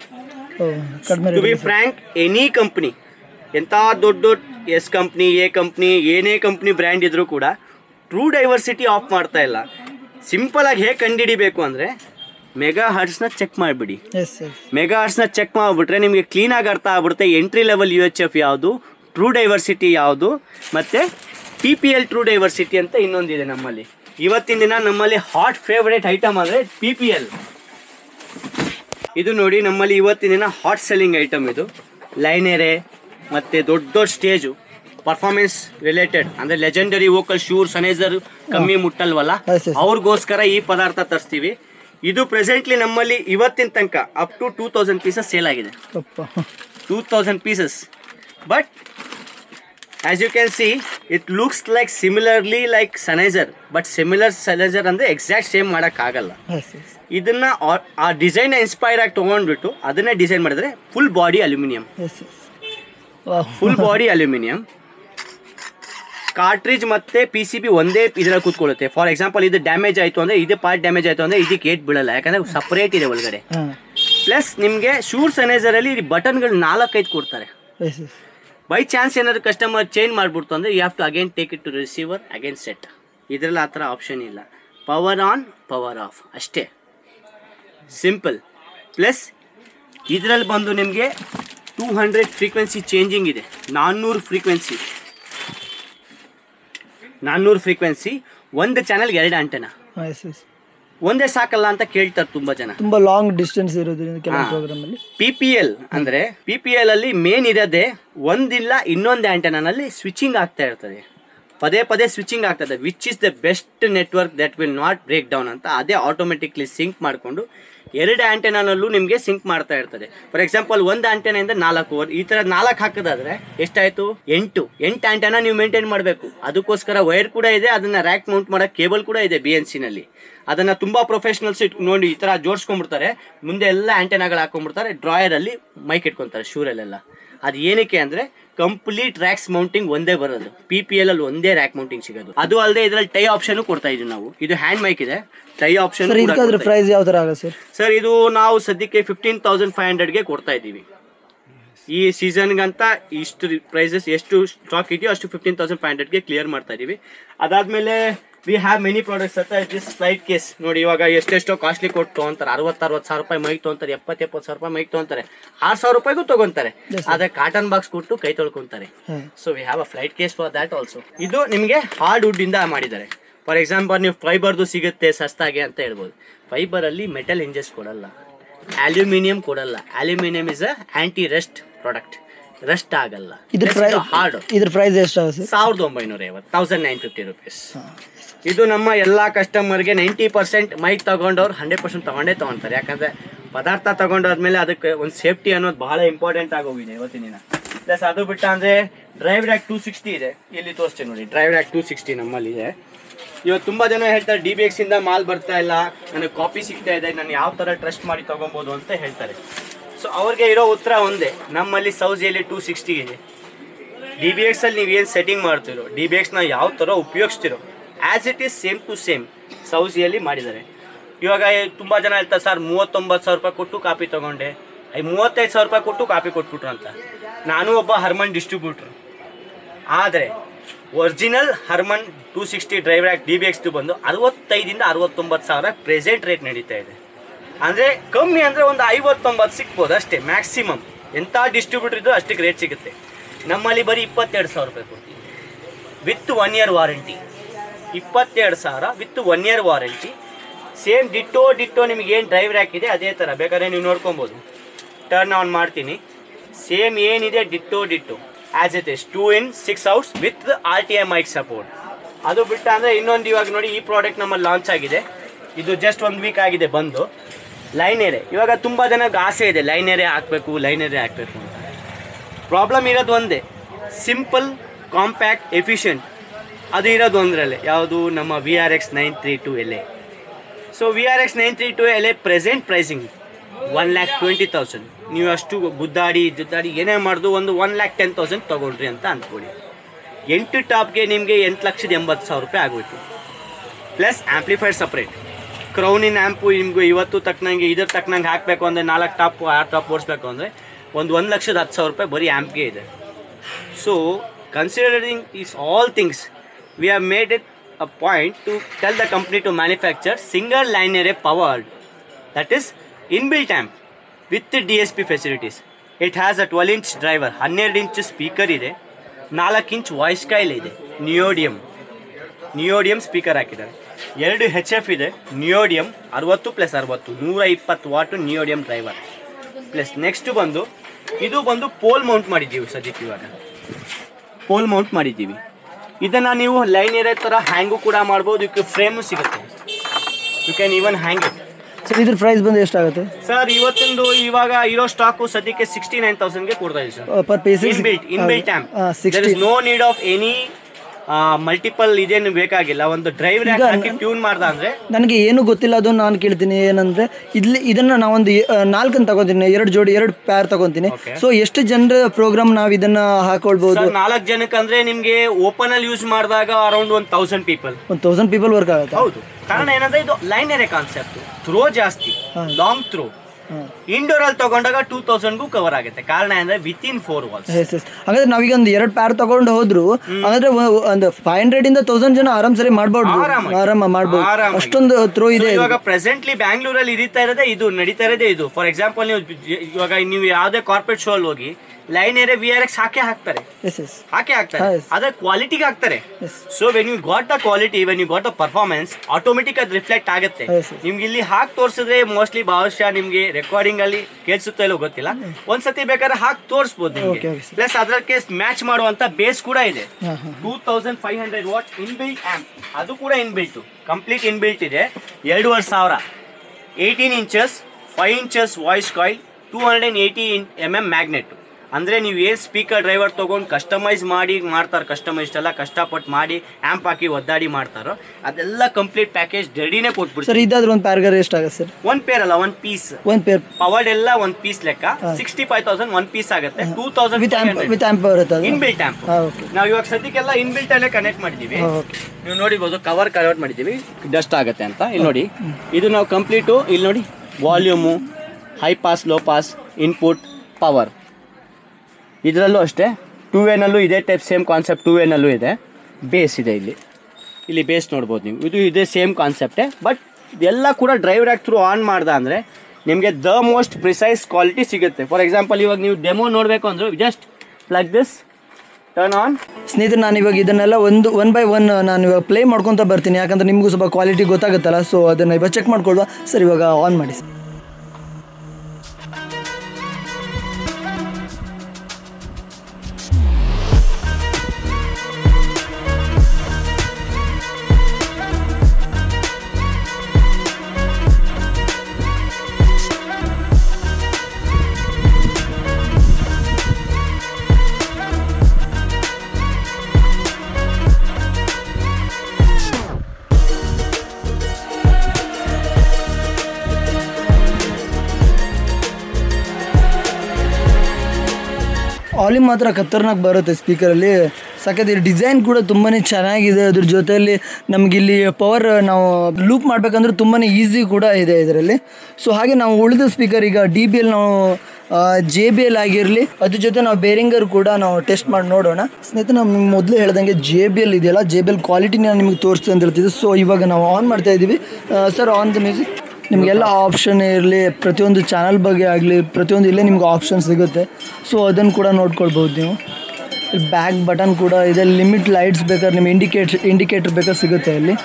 To be frank, any company, ಎಂಥ ದೊಡ್ಡ ದೊಡ್ಡ ಎಸ್ ಕಂಪ್ನಿ, ಎ ಕಂಪ್ನಿ, ಏನೇ ಕಂಪ್ನಿ ಬ್ರ್ಯಾಂಡ್ ಇದ್ರೂ ಕೂಡ ಟ್ರೂ ಡೈವರ್ಸಿಟಿ ಆಫ್ ಮಾಡ್ತಾ ಇಲ್ಲ. ಸಿಂಪಲ್ ಆಗಿ ಹೇಗೆ ಕಂಡುಹಿಡಿಬೇಕು ಅಂದರೆ ಮೆಗಾ ಹರ್ಟ್ಸ್ನ ಚೆಕ್ ಮಾಡಿಬಿಡಿ. ಮೆಗಾ ಹರ್ಟ್ಸ್ನ ಚೆಕ್ ಮಾಡಿಬಿಟ್ರೆ ನಿಮಗೆ ಕ್ಲೀನಾಗಿ ಅರ್ಥ ಆಗ್ಬಿಡುತ್ತೆ entry level U H F ಯಾವುದು, ಟ್ರೂ ಡೈವರ್ಸಿಟಿ ಯಾವುದು, ಮತ್ತು T P L true diversity ಅಂತ ಇನ್ನೊಂದಿದೆ ನಮ್ಮಲ್ಲಿ. ಇವತ್ತಿನ ದಿನ ನಮ್ಮಲ್ಲಿ ಹಾಟ್ ಫೇವರೇಟ್ ಐಟಮ್ ಅಂದರೆ ಪಿ ಪಿ ಎಲ್. ಇದು ನೋಡಿ ನಮ್ಮಲ್ಲಿ ಇವತ್ತಿನ ದಿನ ಹಾಟ್ ಸೆಲ್ಲಿಂಗ್ ಐಟಮ್. ಇದು ಲೈನೆರೆ ಮತ್ತು ದೊಡ್ಡ ದೊಡ್ಡ ಸ್ಟೇಜು ಪರ್ಫಾರ್ಮೆನ್ಸ್ ರಿಲೇಟೆಡ್ ಅಂದರೆ ಲೆಜೆಂಡರಿ ವೋಕಲ್ ಶೂರ್ ಸನೇಜರ್ ಕಮ್ಮಿ ಮುಟ್ಟಲ್ವಲ್ಲ, ಅವ್ರಿಗೋಸ್ಕರ ಈ ಪದಾರ್ಥ ತರಿಸ್ತೀವಿ. ಇದು ಪ್ರೆಸೆಂಟ್ಲಿ ನಮ್ಮಲ್ಲಿ ಇವತ್ತಿನ ತನಕ up to two thousand pieces sale ಆಗಿದೆ. Two thousand pieces. But as you can see it looks like similarly like Sennheiser, but similar Sennheiser ಅಂದರೆ ಎಕ್ಸಾಕ್ಟ್ ಸೇಮ್ ಮಾಡೋಕ್ಕಾಗಲ್ಲ. ಇದನ್ನ ಆ ಡಿಸೈನ್ ಇನ್ಸ್ಪೈರ್ ಆಗಿ ತೊಗೊಂಡ್ಬಿಟ್ಟು ಅದನ್ನೇ ಡಿಸೈನ್ ಮಾಡಿದ್ರೆ full body aluminium. Full body aluminium cartridge ಮತ್ತೆ P C B ಒಂದೇ ಇದರಲ್ಲಿ ಕೂತ್ಕೊಳ್ಳುತ್ತೆ. ಫಾರ್ ಎಕ್ಸಾಂಪಲ್ ಇದು ಡ್ಯಾಮೇಜ್ ಆಯಿತು ಅಂದರೆ ಇದು ಪಾರ್ಟ್ ಡ್ಯಾಮೇಜ್ ಆಯಿತು ಅಂದರೆ ಇದಕ್ಕೆ ಏಟ್ ಬೀಳಲ್ಲ, ಯಾಕಂದರೆ ಸಪ್ರೇಟ್ ಇದೆ ಒಳಗಡೆ. ಪ್ಲಸ್ ನಿಮಗೆ ಶೂರ್ ಸನೈಸರಲ್ಲಿ ಬಟನ್ಗಳು ನಾಲ್ಕೈದು ಕೊಡ್ತಾರೆ. ಬೈ ಚಾನ್ಸ್ ಏನಾದ್ರು ಕಸ್ಟಮರ್ ಚೇಂಜ್ ಮಾಡಿಬಿಡ್ತು ಅಂದರೆ you have to again take it to receiver again set. ಇದರಲ್ಲಿ ಆ ಥರ ಆಪ್ಷನ್ ಇಲ್ಲ. ಪವರ್ ಆನ್ ಪವರ್ ಆಫ್ ಅಷ್ಟೇ, ಸಿಂಪಲ್. ಪ್ಲಸ್ ಇದರಲ್ಲಿ ಬಂದು ನಿಮಗೆ ಟೂ ಹಂಡ್ರೆಡ್ ಫ್ರೀಕ್ವೆನ್ಸಿ ಚೇಂಜಿಂಗ್ ಇದೆ. ನಾನ್ನೂರು ಫ್ರೀಕ್ವೆನ್ಸಿ ನಾನ್ನೂರು ಫ್ರೀಕ್ವೆನ್ಸಿ ಒಂದು ಚಾನಲ್ಗೆ ಎರಡು ಆಂಟೆನಾ. ಒಂದೇ ಸಾಕಲ್ಲ ಅಂತ ಕೇಳ್ತಾರೆ ತುಂಬಾ ಜನ. ತುಂಬಾ ಲಾಂಗ್ ಡಿಸ್ಟೆನ್ಸ್ ಇರೋದ್ರಿಂದ ಕೆಲವು ಪ್ರೋಗ್ರಾಮಲ್ಲಿ ಪಿ ಪಿ ಎಲ್ ಅಂದರೆ ಪಿ ಪಿ ಎಲ್ ಅಲ್ಲಿ ಮೇನ್ ಇರೋದೇ ಒಂದಿಲ್ಲ ಇನ್ನೊಂದು ಆಂಟೆನಾನಲ್ಲಿ ಸ್ವಿಚಿಂಗ್ ಆಗ್ತಾ ಇರ್ತದೆ, ಪದೇ ಪದೇ ಸ್ವಿಚಿಂಗ್ ಆಗ್ತದೆ. Which is the best network that will not break down ಅಂತ ಅದೇ ಆಟೋಮೆಟಿಕ್ಲಿ ಸಿಂಕ್ ಮಾಡಿಕೊಂಡು ಎರಡು ಆಂಟೆನಾನಲ್ಲೂ ನಿಮಗೆ ಸಿಂಕ್ ಮಾಡ್ತಾ ಇರ್ತದೆ. ಫಾರ್ ಎಕ್ಸಾಂಪಲ್ ಒಂದು ಆಂಟೆನಾಯಿಂದ ನಾಲ್ಕು ಈ ಥರ ನಾಲ್ಕು ಹಾಕೋದಾದ್ರೆ ಎಷ್ಟಾಯಿತು? ಎಂಟು ಎಂಟು ಆಂಟೆನಾ ನೀವು ಮೇಂಟೈನ್ ಮಾಡಬೇಕು. ಅದಕ್ಕೋಸ್ಕರ ವೈರ್ ಕೂಡ ಇದೆ, ಅದನ್ನು ರ್ಯಾಕ್ ಮೌಂಟ್ ಮಾಡೋಕ್ಕೆ ಕೇಬಲ್ ಕೂಡ ಇದೆ ಬಿ ಎನ್ ಸಿನಲ್ಲಿ. ಅದನ್ನು ತುಂಬ ಪ್ರೊಫೆಷ್ನಲ್ಸ್ ಇಟ್ ನೋಡಿ ಈ ಥರ ಜೋಡಿಸ್ಕೊಂಡ್ಬಿಡ್ತಾರೆ. ಮುಂದೆ ಎಲ್ಲ ಆಂಟೆನಾಗಳು ಹಾಕೊಂಡ್ಬಿಡ್ತಾರೆ, ಡ್ರಾಯರಲ್ಲಿ ಮೈಕ್ ಇಟ್ಕೊತಾರೆ ಶೂರಲ್ಲೆಲ್ಲ. ಅದು ಏನಕ್ಕೆ ಅಂದರೆ ಕಂಪ್ಲೀಟ್ ರ್ಯಾಕ್ಸ್ ಮೌಂಟಿಂಗ್ ಒಂದೇ ಬರೋದು. ಪಿ ಪಿ ಎಲ್ ಅಲ್ಲಿ ಒಂದೇ ರ್ಯಾಕ್ ಮೌಂಟಿಂಗ್ ಸಿಗೋದು. ಅದು ಅಲ್ಲದೆ ಇದರಲ್ಲಿ ಟೈ ಆಪ್ಷನ್ ಕೊಡ್ತಾ ಇದೀವಿ ನಾವು. ಇದು ಹ್ಯಾಂಡ್ ಮೈಕ್ ಇದೆ, ಟೈ ಆಪ್ಷನ್. ಪ್ರೈಸ್ ಯಾವ ಥರ ಆಗುತ್ತೆ ಸರ್? ಸರ್ ಇದು ನಾವು ಸದ್ಯಕ್ಕೆ ಫಿಫ್ಟೀನ್ ತೌಸಂಡ್ ಫೈವ್ ಹಂಡ್ರೆಡ್ಗೆ ಕೊಡ್ತಾ ಇದ್ದೀವಿ. ಈ ಸೀಸನ್ಗಂತ ಇಷ್ಟು ಪ್ರೈಸಸ್ ಎಷ್ಟು ಸ್ಟಾಕ್ ಇದೆಯೋ ಅಷ್ಟು ಫಿಫ್ಟೀನ್ ತೌಸಂಡ್ ಫೈವ್ ಹಂಡ್ರೆಡ್ಗೆ ಕ್ಲಿಯರ್ ಮಾಡ್ತಾ ಇದ್ದೀವಿ. ಅದಾದಮೇಲೆ ವಿ ಹ್ಯಾವ್ ಮೆನಿ ಪ್ರಾಡಕ್ಟ್ಸ್ ಅಂತ ದಿಸ್ ಫ್ಲೈಟ್ ಕೇಸ್ ನೋಡಿ. ಇವಾಗ ಎಷ್ಟೆಷ್ಟೋ ಕಾಸ್ಟ್ಲಿ ಕೊಟ್ಟು ತೊಗೊಂತಾರೆ, ಅರವತ್ತು ಅರವತ್ತು ಸಾವಿರ ರೂಪಾಯಿ ಮೈಕ್ ತೊಗೊಂತಾರೆ, ಎಪ್ಪತ್ತು ಎಪ್ಪತ್ತು ಸಾವಿರ ರೂಪಾಯಿ ಮೈಕ್ ತೊಗೊಂತಾರೆ, ಆರು ಸಾವಿರ ರೂಪಾಯಿಗೂ ತೊಗೊಂತಾರೆ. ಆದರೆ ಕಾಟನ್ ಬಾಕ್ಸ್ ಕೊಟ್ಟು ಕೈ ತೊಳ್ಕೊಂತಾರೆ. So we have a flight case for that also. ಇದು ನಿಮಗೆ ಹಾರ್ಡ್ ವುಡ್ ಇಂದ ಮಾಡಿದ್ದಾರೆ. ಫಾರ್ ಎಕ್ಸಾಂಪಲ್ ನೀವು ಫೈಬರ್ದು ಸಿಗುತ್ತೆ ಸಸ್ತಾಗೆ ಅಂತ ಹೇಳ್ಬೋದು. ಫೈಬರಲ್ಲಿ ಮೆಟಲ್ ಹಿಂಜಸ್ ಕೊಡಲ್ಲ, ಅಲ್ಯೂಮಿನಿಯಂ ಕೊಡಲ್ಲ. Aluminium is a anti rust product, rust ಆಗಲ್ಲ. ಹಾರ್ಡ್. ಇದ್ರ ಪ್ರೈಸ್ ಎಷ್ಟು? ಸಾವಿರದ ಒಂಬೈನೂರ ಐವತ್ತು ತೌಸಂಡ್ ನೈನ್ ಫಿಫ್ಟಿ ರುಪೀಸ್. ಇದು ನಮ್ಮ ಎಲ್ಲ ಕಸ್ಟಮರ್ಗೆ ನೈಂಟಿ ಪರ್ಸೆಂಟ್ ಮೈಕ್ ತಗೊಂಡವ್ರು ಹಂಡ್ರೆಡ್ ಪರ್ಸೆಂಟ್ ತೊಗೊಂಡೇ ತೊಗೊತಾರೆ. ಯಾಕಂದರೆ ಪದಾರ್ಥ ತೊಗೊಂಡಾದ್ಮೇಲೆ ಅದಕ್ಕೆ ಒಂದು ಸೇಫ್ಟಿ ಅನ್ನೋದು ಬಹಳ ಇಂಪಾರ್ಟೆಂಟ್ ಆಗೋಗಿದೆ ಇವತ್ತಿನ ದಿನ. ಪ್ಲಸ್ ಅದು ಬಿಟ್ಟು ಅಂದರೆ ಡ್ರೈವ್ ರ್ಯಾಕ್ ಟೂ ಸಿಕ್ಸ್ಟಿ ಇದೆ, ಇಲ್ಲಿ ತೋರಿಸ್ತೀನಿ ನೋಡಿ. ಡ್ರೈವ್ ರ್ಯಾಕ್ ಟೂ ಸಿಕ್ಸ್ಟಿ ನಮ್ಮಲ್ಲಿದೆ. ಇವತ್ತು ತುಂಬ ಜನ ಹೇಳ್ತಾರೆ ಡಿ ಬಿ ಎಕ್ಸಿಂದ ಮಾಲ್ ಬರ್ತಾ ಇಲ್ಲ, ನನಗೆ ಕಾಪಿ ಸಿಗ್ತಾ ಇದೆ, ನಾನು ಯಾವ ಥರ ಟ್ರಸ್ಟ್ ಮಾಡಿ ತೊಗೊಬೋದು ಅಂತ ಹೇಳ್ತಾರೆ. ಸೊ ಅವ್ರಿಗೆ ಇರೋ ಉತ್ತರ ಒಂದೇ, ನಮ್ಮಲ್ಲಿ ಸೌಜಿಯಲ್ಲಿ ಟೂ ಸಿಕ್ಸ್ಟಿ ಇದೆ. ಡಿ ಬಿ ಎಕ್ಸಲ್ಲಿ ನೀವು ಏನು ಸೆಟ್ಟಿಂಗ್ ಮಾಡ್ತಿರೋ, ಡಿ ಬಿ ಎಕ್ಸ್ನ ಯಾವ ಥರ ಉಪಯೋಗಿಸ್ತಿರೋ as it is same to same ಸೌಜಿಯಲ್ಲಿ ಮಾಡಿದ್ದಾರೆ. ಇವಾಗ ತುಂಬ ಜನ ಹೇಳ್ತಾರೆ ಸರ್ ಮೂವತ್ತೊಂಬತ್ತು ಸಾವಿರ ರೂಪಾಯಿ ಕೊಟ್ಟು ಕಾಪಿ ತೊಗೊಂಡೆ, ಐ ಮೂವತ್ತೈದು ಸಾವಿರ ರೂಪಾಯಿ ಕೊಟ್ಟು ಕಾಪಿ ಕೊಟ್ಬಿಟ್ರು ಅಂತ. ನಾನು ಒಬ್ಬ ಹರ್ಮನ್ ಡಿಸ್ಟ್ರಿಬ್ಯೂಟ್ರು. ಆದರೆ original Harman two sixty drive rack D B ಎಕ್ಸ್ದು ಬಂದು ಅರವತ್ತೈದಿಂದ ಅರವತ್ತೊಂಬತ್ತು ಸಾವಿರ ಪ್ರೆಸೆಂಟ್ ರೇಟ್ ನಡೀತಾ ಇದೆ. ಅಂದರೆ ಕಮ್ಮಿ ಅಂದರೆ ಒಂದು ಐವತ್ತೊಂಬತ್ತು ಸಿಗ್ಬೋದು ಅಷ್ಟೇ ಮ್ಯಾಕ್ಸಿಮಮ್. ಎಂಥ ಡಿಸ್ಟ್ರಿಬ್ಯೂಟರ್ ಇದ್ದು ಅಷ್ಟಕ್ಕೆ ರೇಟ್ ಸಿಗುತ್ತೆ. ನಮ್ಮಲ್ಲಿ ಬರೀ ಇಪ್ಪತ್ತೆರಡು ಸಾವಿರ ರೂಪಾಯಿ ಕೊಡ್ತೀವಿ ವಿತ್ ಒನ್ ಇಯರ್ ವಾರಂಟಿ. ಇಪ್ಪತ್ತೆರಡು ಸಾವಿರ with one year warranty. Same ditto ditto ನಿಮಗೆ ಏನು ಡ್ರೈವ್ ರ್ಯಾಕ್ ಇದೆ ಅದೇ ಥರ ಬೇಕಾದ್ರೆ ನೀವು ನೋಡ್ಕೊಬೋದು. ಟರ್ನ್ ಆನ್ ಮಾಡ್ತೀನಿ, ಸೇಮ್ ಏನಿದೆ ditto ditto as it is two in six outs with R T I mic support. ಅದು ಬಿಟ್ಟು ಅಂದರೆ ಇನ್ನೊಂದು ಇವಾಗ ನೋಡಿ ಈ ಪ್ರಾಡಕ್ಟ್ ನಮ್ಮಲ್ಲಿ ಲಾಂಚ್ ಆಗಿದೆ. ಇದು ಜಸ್ಟ್ ಒಂದು ವೀಕ್ ಆಗಿದೆ ಬಂದು. ಲೈನೇರೆ ಇವಾಗ ತುಂಬ ಜನಕ್ಕೆ ಆಸೆ ಇದೆ ಲೈನೇರೆ ಹಾಕಬೇಕು ಲೈನೇರೆ ಹಾಕಬೇಕು ಅಂತ. ಪ್ರಾಬ್ಲಮ್ ಇರೋದು ಒಂದೇ, ಸಿಂಪಲ್ ಕಾಂಪ್ಯಾಕ್ಟ್ ಎಫಿಷಿಯಂಟ್. ಅದು ಇರೋದು ಒಂದರಲ್ಲೇ ಯಾವುದು ನಮ್ಮ V R X nine three two L A. So V R X nine three two L A present pricing one lakh twenty thousand. ನೀವು ಅಷ್ಟು ಗುದ್ದಾಡಿ ಜುದ್ದಾಡಿ ಏನೇ ಮಾಡಿದ್ರು ಒಂದು ಒನ್ ಲ್ಯಾಕ್ ಟೆನ್ ತೌಸಂಡ್ ತೊಗೊಂಡ್ರಿ ಅಂತ ಅಂದ್ಕೊಳ್ಳಿ. ಎಂಟು ಟಾಪ್ಗೆ ನಿಮಗೆ ಎಂಟು ಲಕ್ಷದ ಎಂಬತ್ತು ಸಾವಿರ ರೂಪಾಯಿ ಆಗೋಯ್ತು. Plus amplifier separate. ಕ್ರೌನಿನ ಆ್ಯಂಪು ನಿಮಗೂ ಇವತ್ತು ತಕ್ಕನಂಗೆ ಇದ್ರ ತಕ್ಕನಂಗೆ ಹಾಕಬೇಕು ಅಂದರೆ ನಾಲ್ಕು ಟಾಪ್ ಆರು ಟಾಪ್ ಓಡಿಸ್ಬೇಕು ಅಂದರೆ ಒಂದು ಒಂದು ಲಕ್ಷದ ಹತ್ತು ಸಾವಿರ ರೂಪಾಯಿ ಬರೀ ಆ್ಯಂಪ್ಗೆ ಇದೆ. So considering is all things we have made it a point to tell the company to manufacture single liner powered that is inbuilt amp with D S P facilities. It has a twelve inch driver, ಹನ್ನೆರಡು inch speaker ಇದೆ, ನಾಲ್ಕು inch voice coil ಇದೆ, neodymium neodymium speaker ಹಾಕಿದ್ದಾರೆ. ಎರಡು H F ಇದೆ, neodymium ಅರವತ್ತು plus ಅರವತ್ತು ನೂರ ಇಪ್ಪತ್ತು watt neodymium driver. Plus next ಬಂದು ಇದು ಬಂದು ಪೋಲ್ ಮೌಂಟ್ ಮಾಡಿದ್ದೀವಿ ಸದ್ಯಕ್ಕೆ. ಇವಾಗ ಪೋಲ್ ಮೌಂಟ್ ಮಾಡಿದ್ದೀವಿ. ಇದನ್ನು ನೀವು ಲೈನ್ ಏರಿಯಾ ಥರ ಹ್ಯಾಂಗು ಕೂಡ ಮಾಡ್ಬೋದು. ಇದಕ್ಕೆ ಫ್ರೇಮು ಸಿಗುತ್ತೆ, you can even hang it. Sir ಇದ್ರ ಪ್ರೈಸ್ ಬಂದು ಎಷ್ಟಾಗುತ್ತೆ ಸರ್? ಇವತ್ತಿಂದು ಇವಾಗ ಇರೋ ಸ್ಟಾಕು ಸದ್ಯಕ್ಕೆ ಸಿಕ್ಸ್ಟಿ ನೈನ್ ತೌಸಂಡ್ಗೆ ಕೊಡ್ತಾ ಇದೆ sir. Per piece inbuilt inbuilt amp. There is no need of any multiple ಇದೇನು ಬೇಕಾಗಿಲ್ಲ. ಒಂದು ಡ್ರೈವ್ ರ್ಯಾಕ್ ಹಾಕಿ ಟ್ಯೂನ್ ಮಾಡ್ದ ಅಂದ್ರೆ ನನಗೆ ಏನು ಗೊತ್ತಿಲ್ಲ, ಅದು ನಾನು ಕೇಳ್ತೀನಿ ಏನಂದ್ರೆ ಇಲ್ಲಿ ಇದನ್ನ ನಾವೊಂದು ನಾಲ್ಕನ್ನು ತಗೊಂತೀನಿ, ಎರಡು ಜೋಡಿ ಎರಡು ಪ್ಯಾರ್ ತಗೊಂತೀನಿ. ಸೊ ಎಷ್ಟು ಜನರ ಪ್ರೋಗ್ರಾಮ್ ನಾವು ಇದನ್ನ ಹಾಕೊಳ್ಬಹುದು? ನಾಲ್ಕು ಜನಕ್ಕೆ ಅಂದ್ರೆ ನಿಮ್ಗೆ ಓಪನ್ ಅಲ್ಲಿ ಯೂಸ್ ಮಾಡಿದಾಗ around one thousand people one thousand people work ಆಗುತ್ತೆ. ಹೌದು, ಕಾರಣ ಏನಂದ್ರೆ ಇದು ಲೈನ್ ಏರಿಯಾ ಕಾನ್ಸೆಪ್ಟ್, ಥ್ರೋ ಜಾಸ್ತಿ, ಲಾಂಗ್ ಥ್ರೋ. ಇಂಡೋರ್ ಅಲ್ಲಿ ತಗೊಂಡಾಗ ಟೂ ತೌಸಂಡ್ಗೂ ಕವರ್ ಆಗುತ್ತೆ. ಕಾರಣ ಅಂದ್ರೆ ವಿತ್ ಇನ್ ಫೋರ್ ವಾಲ್ಸ್. ಹಾಗಾದ್ರೆ ನಾವೀಗ ಒಂದು ಎರಡು ಪ್ಯಾರ್ ತಗೊಂಡು ಹೋದ್ರು ಹಾಗಾದ್ರೆ ಒಂದು ಫೈವ್ ಹಂಡ್ರೆಡ್ ಇಂದ ತೌಸಂಡ್ ಜನ ಆರಾಮ್ ಸರಿ ಮಾಡ್ಬೋದು, ಆರಾಮ ಮಾಡ್ಬೋದು. ಅಷ್ಟೊಂದು ಥ್ರೋ ಇದೆ. ಇವಾಗ ಪ್ರೆಸೆಂಟ್ಲಿ ಬ್ಯಾಂಗ್ಳೂರಲ್ಲಿ ಇರಿತಾ ಇರೋದೇ ಇದು, ನಡೀತಾ ಇರೋದೇ ಇದು. ಫಾರ್ ಎಕ್ಸಾಂಪಲ್ ನೀವು ಇವಾಗ ನೀವು ಯಾವ್ದೇ ಕಾರ್ಪೊರೇಟ್ ಶೋ ಅಲ್ಲಿ ಹೋಗಿ line area V R X ಹಾಕೇ ಹಾಕ್ತಾರೆ, ಹಾಕೇ ಹಾಕ್ತಾರೆ, ಅದ್ರ ಕ್ವಾಲಿಟಿಗೆ ಹಾಕ್ತಾರೆ. So when you got the quality, when you got the performance, automatic ಅದು ರಿಫ್ಲೆಕ್ಟ್ ಆಗುತ್ತೆ. ನಿಮ್ಗೆ ಇಲ್ಲಿ ಹಾಕಿ ತೋರಿಸಿದ್ರೆ ಮೋಸ್ಟ್ಲಿ ಬಹುಶಃ ನಿಮ್ಗೆ ರೆಕಾರ್ಡಿಂಗ್ ಅಲ್ಲಿ ಕೇಳಿಸುತ್ತೋ ಇಲ್ಲೋ ಗೊತ್ತಿಲ್ಲ, ಒಂದ್ಸತಿ ಬೇಕಾದ್ರೆ ಹಾಕಿ ತೋರಿಸಬಹುದು ನಿಮ್ಗೆ. ಪ್ಲಸ್ ಅದಕ್ಕೆ ಮ್ಯಾಚ್ ಮಾಡುವಂತ ಬೇಸ್ ಕೂಡ ಇದೆ. Two thousand five hundred watt inbuilt amp, ಅದು ಕೂಡ ಇನ್ಬಿಲ್ಟ್, ಕಂಪ್ಲೀಟ್ ಇನ್ಬಿಲ್ಟ್ ಇದೆ. ಎರಡೂವರೆ ಸಾವಿರ eighteen inches five inches voice coil, two hundred and eighty M M magnet. ಅಂದರೆ ನೀವು ಏನು ಸ್ಪೀಕರ್ ಡ್ರೈವರ್ ತೊಗೊಂಡು ಕಸ್ಟಮೈಸ್ ಮಾಡಿ ಮಾಡ್ತಾರೆ, ಕಸ್ಟಮೈಸ್ ಎಲ್ಲ ಕಷ್ಟಪಟ್ಟು ಮಾಡಿ ಆ್ಯಂಪ್ ಹಾಕಿ ಒದ್ದಾಡಿ ಮಾಡ್ತಾರೋ ಅದೆಲ್ಲ ಕಂಪ್ಲೀಟ್ ಪ್ಯಾಕೇಜ್ ರೆಡಿನೇ ಕೊಟ್ಬಿಡ್ತಾರೆ. ಸರ್ ಇದಾದ್ರೆ ಒಂದು ಪ್ಯಾರ್ಗರ್ ಎಷ್ಟಾಗುತ್ತೆ ಸರ್? ಒಂದು ಪೇರ್ ಅಲ್ಲ, ಒಂದು ಪೀಸ್, ಒಂದು ಪೇರ್ ಪವರ್ಡ್ ಎಲ್ಲ ಒಂದು ಪೀಸ್ ಲೆಕ್ಕ ಸಿಕ್ಸ್ಟಿ ಫೈವ್ ತೌಸಂಡ್ ಒಂದು ಪೀಸ್ ಆಗುತ್ತೆ. ಟೂ ತೌಸಂಡ್ ವಿತ್ ಆ್ಯಂಪ್ ಬರುತ್ತೆ, ಇನ್ಬಿಲ್ಟ್ ಆ್ಯಂಪ್. ನಾವು ಇವಾಗ ಸದ್ಯಕ್ಕೆಲ್ಲ ಇನ್ಬಿಲ್ಟ್ ಅಲ್ಲೇ ಕನೆಕ್ಟ್ ಮಾಡಿದ್ದೀವಿ. ನೀವು ನೋಡಿಬೋದು ಕವರ್ ಕನ್ವರ್ಟ್ ಮಾಡಿದ್ದೀವಿ, ಡಸ್ಟ್ ಆಗುತ್ತೆ ಅಂತ. ಇಲ್ಲಿ ನೋಡಿ, ಇದು ನಾವು ಕಂಪ್ಲೀಟು ಇಲ್ಲಿ ನೋಡಿ volume, high pass, low pass, input, power. ಇದರಲ್ಲೂ ಅಷ್ಟೇ ಟೂ ವೇನಲ್ಲೂ ಇದೇ ಟೈಪ್ ಸೇಮ್ ಕಾನ್ಸೆಪ್ಟ್, ಟೂ ವೇನಲ್ಲೂ ಇದೆ. ಬೇಸ್ ಇದೆ ಇಲ್ಲಿ, ಇಲ್ಲಿ ಬೇಸ್ ನೋಡ್ಬೋದು ನೀವು, ಇದು ಇದೇ ಸೇಮ್ ಕಾನ್ಸೆಪ್ಟೇ. ಬಟ್ ಇದೆಲ್ಲ ಕೂಡ ಡ್ರೈವ್ ರ್ಯಾಕ್ ಥ್ರೂ ಆನ್ ಮಾಡ್ದ ಅಂದರೆ ನಿಮಗೆ ದ ಮೋಸ್ಟ್ ಪ್ರಿಸೈಸ್ ಕ್ವಾಲಿಟಿ ಸಿಗುತ್ತೆ. ಫಾರ್ ಎಕ್ಸಾಂಪಲ್ ಇವಾಗ ನೀವು ಡೆಮೋ ನೋಡಬೇಕು ಅಂದ್ರೆ just plug this, turn on. ಸ್ನೇಹಿತರೆ ನಾನು ಇವಾಗ ಇದನ್ನೆಲ್ಲ ಒಂದು ಒನ್ ಬೈ ಒನ್ ನಾನು ಇವಾಗ ಪ್ಲೇ ಮಾಡ್ಕೊತ ಬರ್ತೀನಿ, ಯಾಕಂದ್ರೆ ನಿಮಗೂ ಸ್ವಲ್ಪ ಕ್ವಾಲಿಟಿ ಗೊತ್ತಾಗುತ್ತಲ್ಲ. ಸೊ ಅದನ್ನು ಇವಾಗ ಚೆಕ್ ಮಾಡ್ಕೊಳ್ವಾ ಸರ್? ಇವಾಗ ಆನ್ ಮಾಡಿ. ವಾಲ್ಯೂಮ್ ಮಾತ್ರ ಖತರ್ನಾಕ್ ಬರುತ್ತೆ ಸ್ಪೀಕರಲ್ಲಿ, ಸಖತ್. ಡಿಸೈನ್ ಕೂಡ ತುಂಬಾ ಚೆನ್ನಾಗಿದೆ. ಅದ್ರ ಜೊತೆಯಲ್ಲಿ ನಮಗಿಲ್ಲಿ ಪವರ್ ನಾವು ಲೂಪ್ ಮಾಡಬೇಕಂದ್ರೆ ತುಂಬಾ ಈಸಿ ಕೂಡ ಇದೆ ಇದರಲ್ಲಿ. ಸೊ ಹಾಗೆ ನಾವು ಉಳಿದ ಸ್ಪೀಕರ್ ಈಗ ಡಿ ಬಿ ಎಲ್ ನಾವು ಜೆ ಬಿ ಎಲ್ ಆಗಿರಲಿ, ಅದ್ರ ಜೊತೆ ನಾವು ಬೇರಿಂಗರ್ ಕೂಡ ನಾವು ಟೆಸ್ಟ್ ಮಾಡಿ ನೋಡೋಣ. ಸ್ನೇಹಿತರೆ ನಾವು ನಿಮ್ಗೆ ಮೊದಲು ಹೇಳ್ದಂಗೆ ಜೆ ಬಿ ಎಲ್ ಇದೆಯಲ್ಲ, ಜೆ ಬಿ ಎಲ್ ಕ್ವಾಲಿಟಿನ ನಾನು ನಿಮ್ಗೆ ತೋರಿಸ್ತೀನಿ ಅಂತ ಹೇಳ್ತಿದ್ದೆ. ಸೊ ಇವಾಗ ನಾವು ಆನ್ ಮಾಡ್ತಾ ಇದ್ದೀವಿ. Sir on the music. ನಿಮಗೆಲ್ಲ ಆಪ್ಷನ್ ಇರಲಿ, ಪ್ರತಿಯೊಂದು ಚಾನಲ್ ಬಗ್ಗೆ ಆಗಲಿ ಪ್ರತಿಯೊಂದು ಇಲ್ಲೇ ನಿಮ್ಗೆ ಆಪ್ಷನ್ ಸಿಗುತ್ತೆ. ಸೊ ಅದನ್ನು ಕೂಡ ನೋಡ್ಕೊಳ್ಬೋದು ನೀವು. ಬ್ಯಾಕ್ ಬಟನ್ ಕೂಡ ಇದೆ, ಲಿಮಿಟ್ ಲೈಟ್ಸ್ ಬೇಕಾದ್ರೆ ನಿಮ್ಗೆ ಇಂಡಿಕೇಟ್ ಇಂಡಿಕೇಟರ್ ಬೇಕಾದ್ರೆ ಸಿಗುತ್ತೆ ಅಲ್ಲಿ.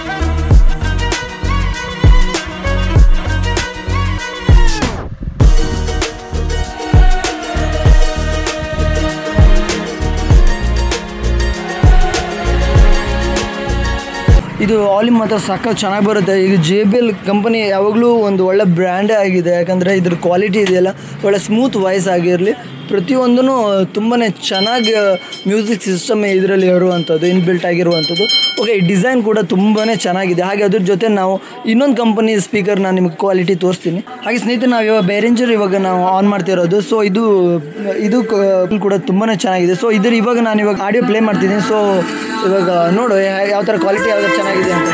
ಇದು ವಾಲ್ಯೂಮ್ ಮಾತ್ರ ಸಖತ್ ಚೆನ್ನಾಗಿ ಬರುತ್ತೆ. ಈಗ ಜೆ ಬಿ ಎಲ್ ಕಂಪನಿ ಯಾವಾಗಲೂ ಒಂದು ಒಳ್ಳೆ ಬ್ರ್ಯಾಂಡೇ ಆಗಿದೆ, ಯಾಕಂದರೆ ಇದ್ರ ಕ್ವಾಲಿಟಿ ಇದೆಯಲ್ಲ ಒಳ್ಳೆ ಸ್ಮೂತ್ ವಾಯ್ಸ್ ಆಗಿರಲಿ, ಪ್ರತಿಯೊಂದೂ ತುಂಬಾ ಚೆನ್ನಾಗಿ ಮ್ಯೂಸಿಕ್ ಸಿಸ್ಟಮ್ ಇದರಲ್ಲಿ ಇರುವಂಥದ್ದು, ಇನ್ಬಿಲ್ಟ್ ಆಗಿರುವಂಥದ್ದು. ಓಕೆ, ಡಿಸೈನ್ ಕೂಡ ತುಂಬಾ ಚೆನ್ನಾಗಿದೆ. ಹಾಗೆ ಅದ್ರ ಜೊತೆ ನಾವು ಇನ್ನೊಂದು ಕಂಪನಿ ಸ್ಪೀಕರ್ ನಾನು ನಿಮಗೆ ಕ್ವಾಲಿಟಿ ತೋರಿಸ್ತೀನಿ. ಹಾಗೆ ಸ್ನೇಹಿತರೆ ನಾವು ಇವಾಗ ಬೇರೆಂಜರ್ ಇವಾಗ ನಾವು ಆನ್ ಮಾಡ್ತಿರೋದು. ಸೊ ಇದು ಇದು ಕೂಡ ತುಂಬಾ ಚೆನ್ನಾಗಿದೆ. ಸೊ ಇದ್ರ ಇವಾಗ ನಾನು ಇವಾಗ ಆಡಿಯೋ ಪ್ಲೇ ಮಾಡ್ತಿದ್ದೀನಿ. ಸೊ ಇವಾಗ ನೋಡು ಯಾವ ಥರ ಕ್ವಾಲಿಟಿ ಯಾವ ಥರ ಚೆನ್ನಾಗಿದೆ ಅಂತ.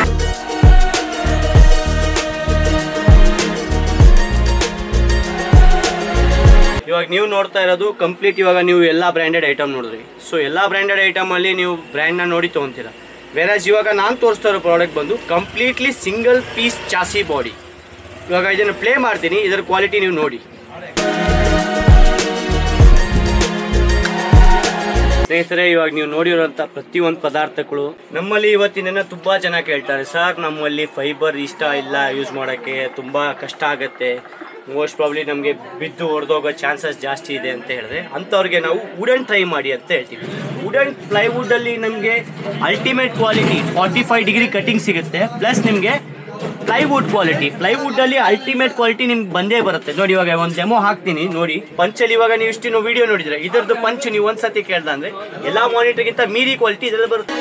ಇವಾಗ ನೀವು ನೋಡ್ತಾ ಇರೋದು ಕಂಪ್ಲೀಟ್, ಇವಾಗ ನೀವು ಎಲ್ಲ ಬ್ರ್ಯಾಂಡೆಡ್ ಐಟಮ್ ನೋಡಿದ್ರಿ. ಸೊ ಎಲ್ಲ ಬ್ರ್ಯಾಂಡೆಡ್ ಐಟಮಲ್ಲಿ ನೀವು ಬ್ರ್ಯಾಂಡ್ನ ನೋಡಿ ತೊಗೊತೀರಾ. ವೇರಾಸ್ ಇವಾಗ ನಾನು ತೋರಿಸ್ತಾ ಇರೋ ಪ್ರಾಡಕ್ಟ್ ಬಂದು completely single piece chassis body. ಇವಾಗ ಇದನ್ನು ಪ್ಲೇ ಮಾಡ್ತೀನಿ, ಇದರ ಕ್ವಾಲಿಟಿ ನೀವು ನೋಡಿ. ಸ್ನೇಹಿತರೆ, ಇವಾಗ ನೀವು ನೋಡಿರೋಂಥ ಪ್ರತಿಯೊಂದು ಪದಾರ್ಥಗಳು ನಮ್ಮಲ್ಲಿ ಇವತ್ತಿನ ತುಂಬಾ ಜನ ಕೇಳ್ತಾರೆ, ಸರ್ ನಮ್ಮಲ್ಲಿ ಫೈಬರ್ ಇಷ್ಟ ಇಲ್ಲ ಯೂಸ್ ಮಾಡೋಕ್ಕೆ, ತುಂಬಾ ಕಷ್ಟ ಆಗುತ್ತೆ, ಮೋಸ್ಟ್ ಪ್ರಾಬ್ಲಿ ನಮಗೆ ಬಿದ್ದು ಹೊಡೆದೋಗೋ ಚಾನ್ಸಸ್ ಜಾಸ್ತಿ ಇದೆ ಅಂತ ಹೇಳಿದ್ರೆ ಅಂಥವ್ರಿಗೆ ನಾವು ವುಡನ್ ಟ್ರೈ ಮಾಡಿ ಅಂತ ಹೇಳ್ತೀವಿ. ವುಡನ್ ಪ್ಲೈವುಡಲ್ಲಿ ನಮಗೆ ultimate quality forty five degree cutting ಸಿಗುತ್ತೆ. ಪ್ಲಸ್ ನಿಮಗೆ ಪ್ಲೈವುಡ್ ಕ್ವಾಲಿಟಿ ಪ್ಲೈವುಡ್ಡಲ್ಲಿ ಅಲ್ಟಿಮೇಟ್ ಕ್ವಾಲಿಟಿ ನಿಮ್ಗೆ ಬಂದೇ ಬರುತ್ತೆ. ನೋಡಿ, ಇವಾಗ ಒಂದು ಡೆಮೋ ಹಾಕ್ತೀನಿ ನೋಡಿ. ಪಂಚಲ್ಲಿ ಇವಾಗ ನೀವು ಇಷ್ಟು ವಿಡಿಯೋ ನೋಡಿದ್ರೆ ಇದರದ್ದು ಪಂಚ್ ನೀವು ಒಂದ್ಸತಿ ಕೇಳ್ದ ಅಂದರೆ ಎಲ್ಲ ಮಾನಿಟರ್ಗಿಂತ ಮೀರಿ ಕ್ವಾಲಿಟಿ ಇದರಲ್ಲಿ ಬರುತ್ತೆ.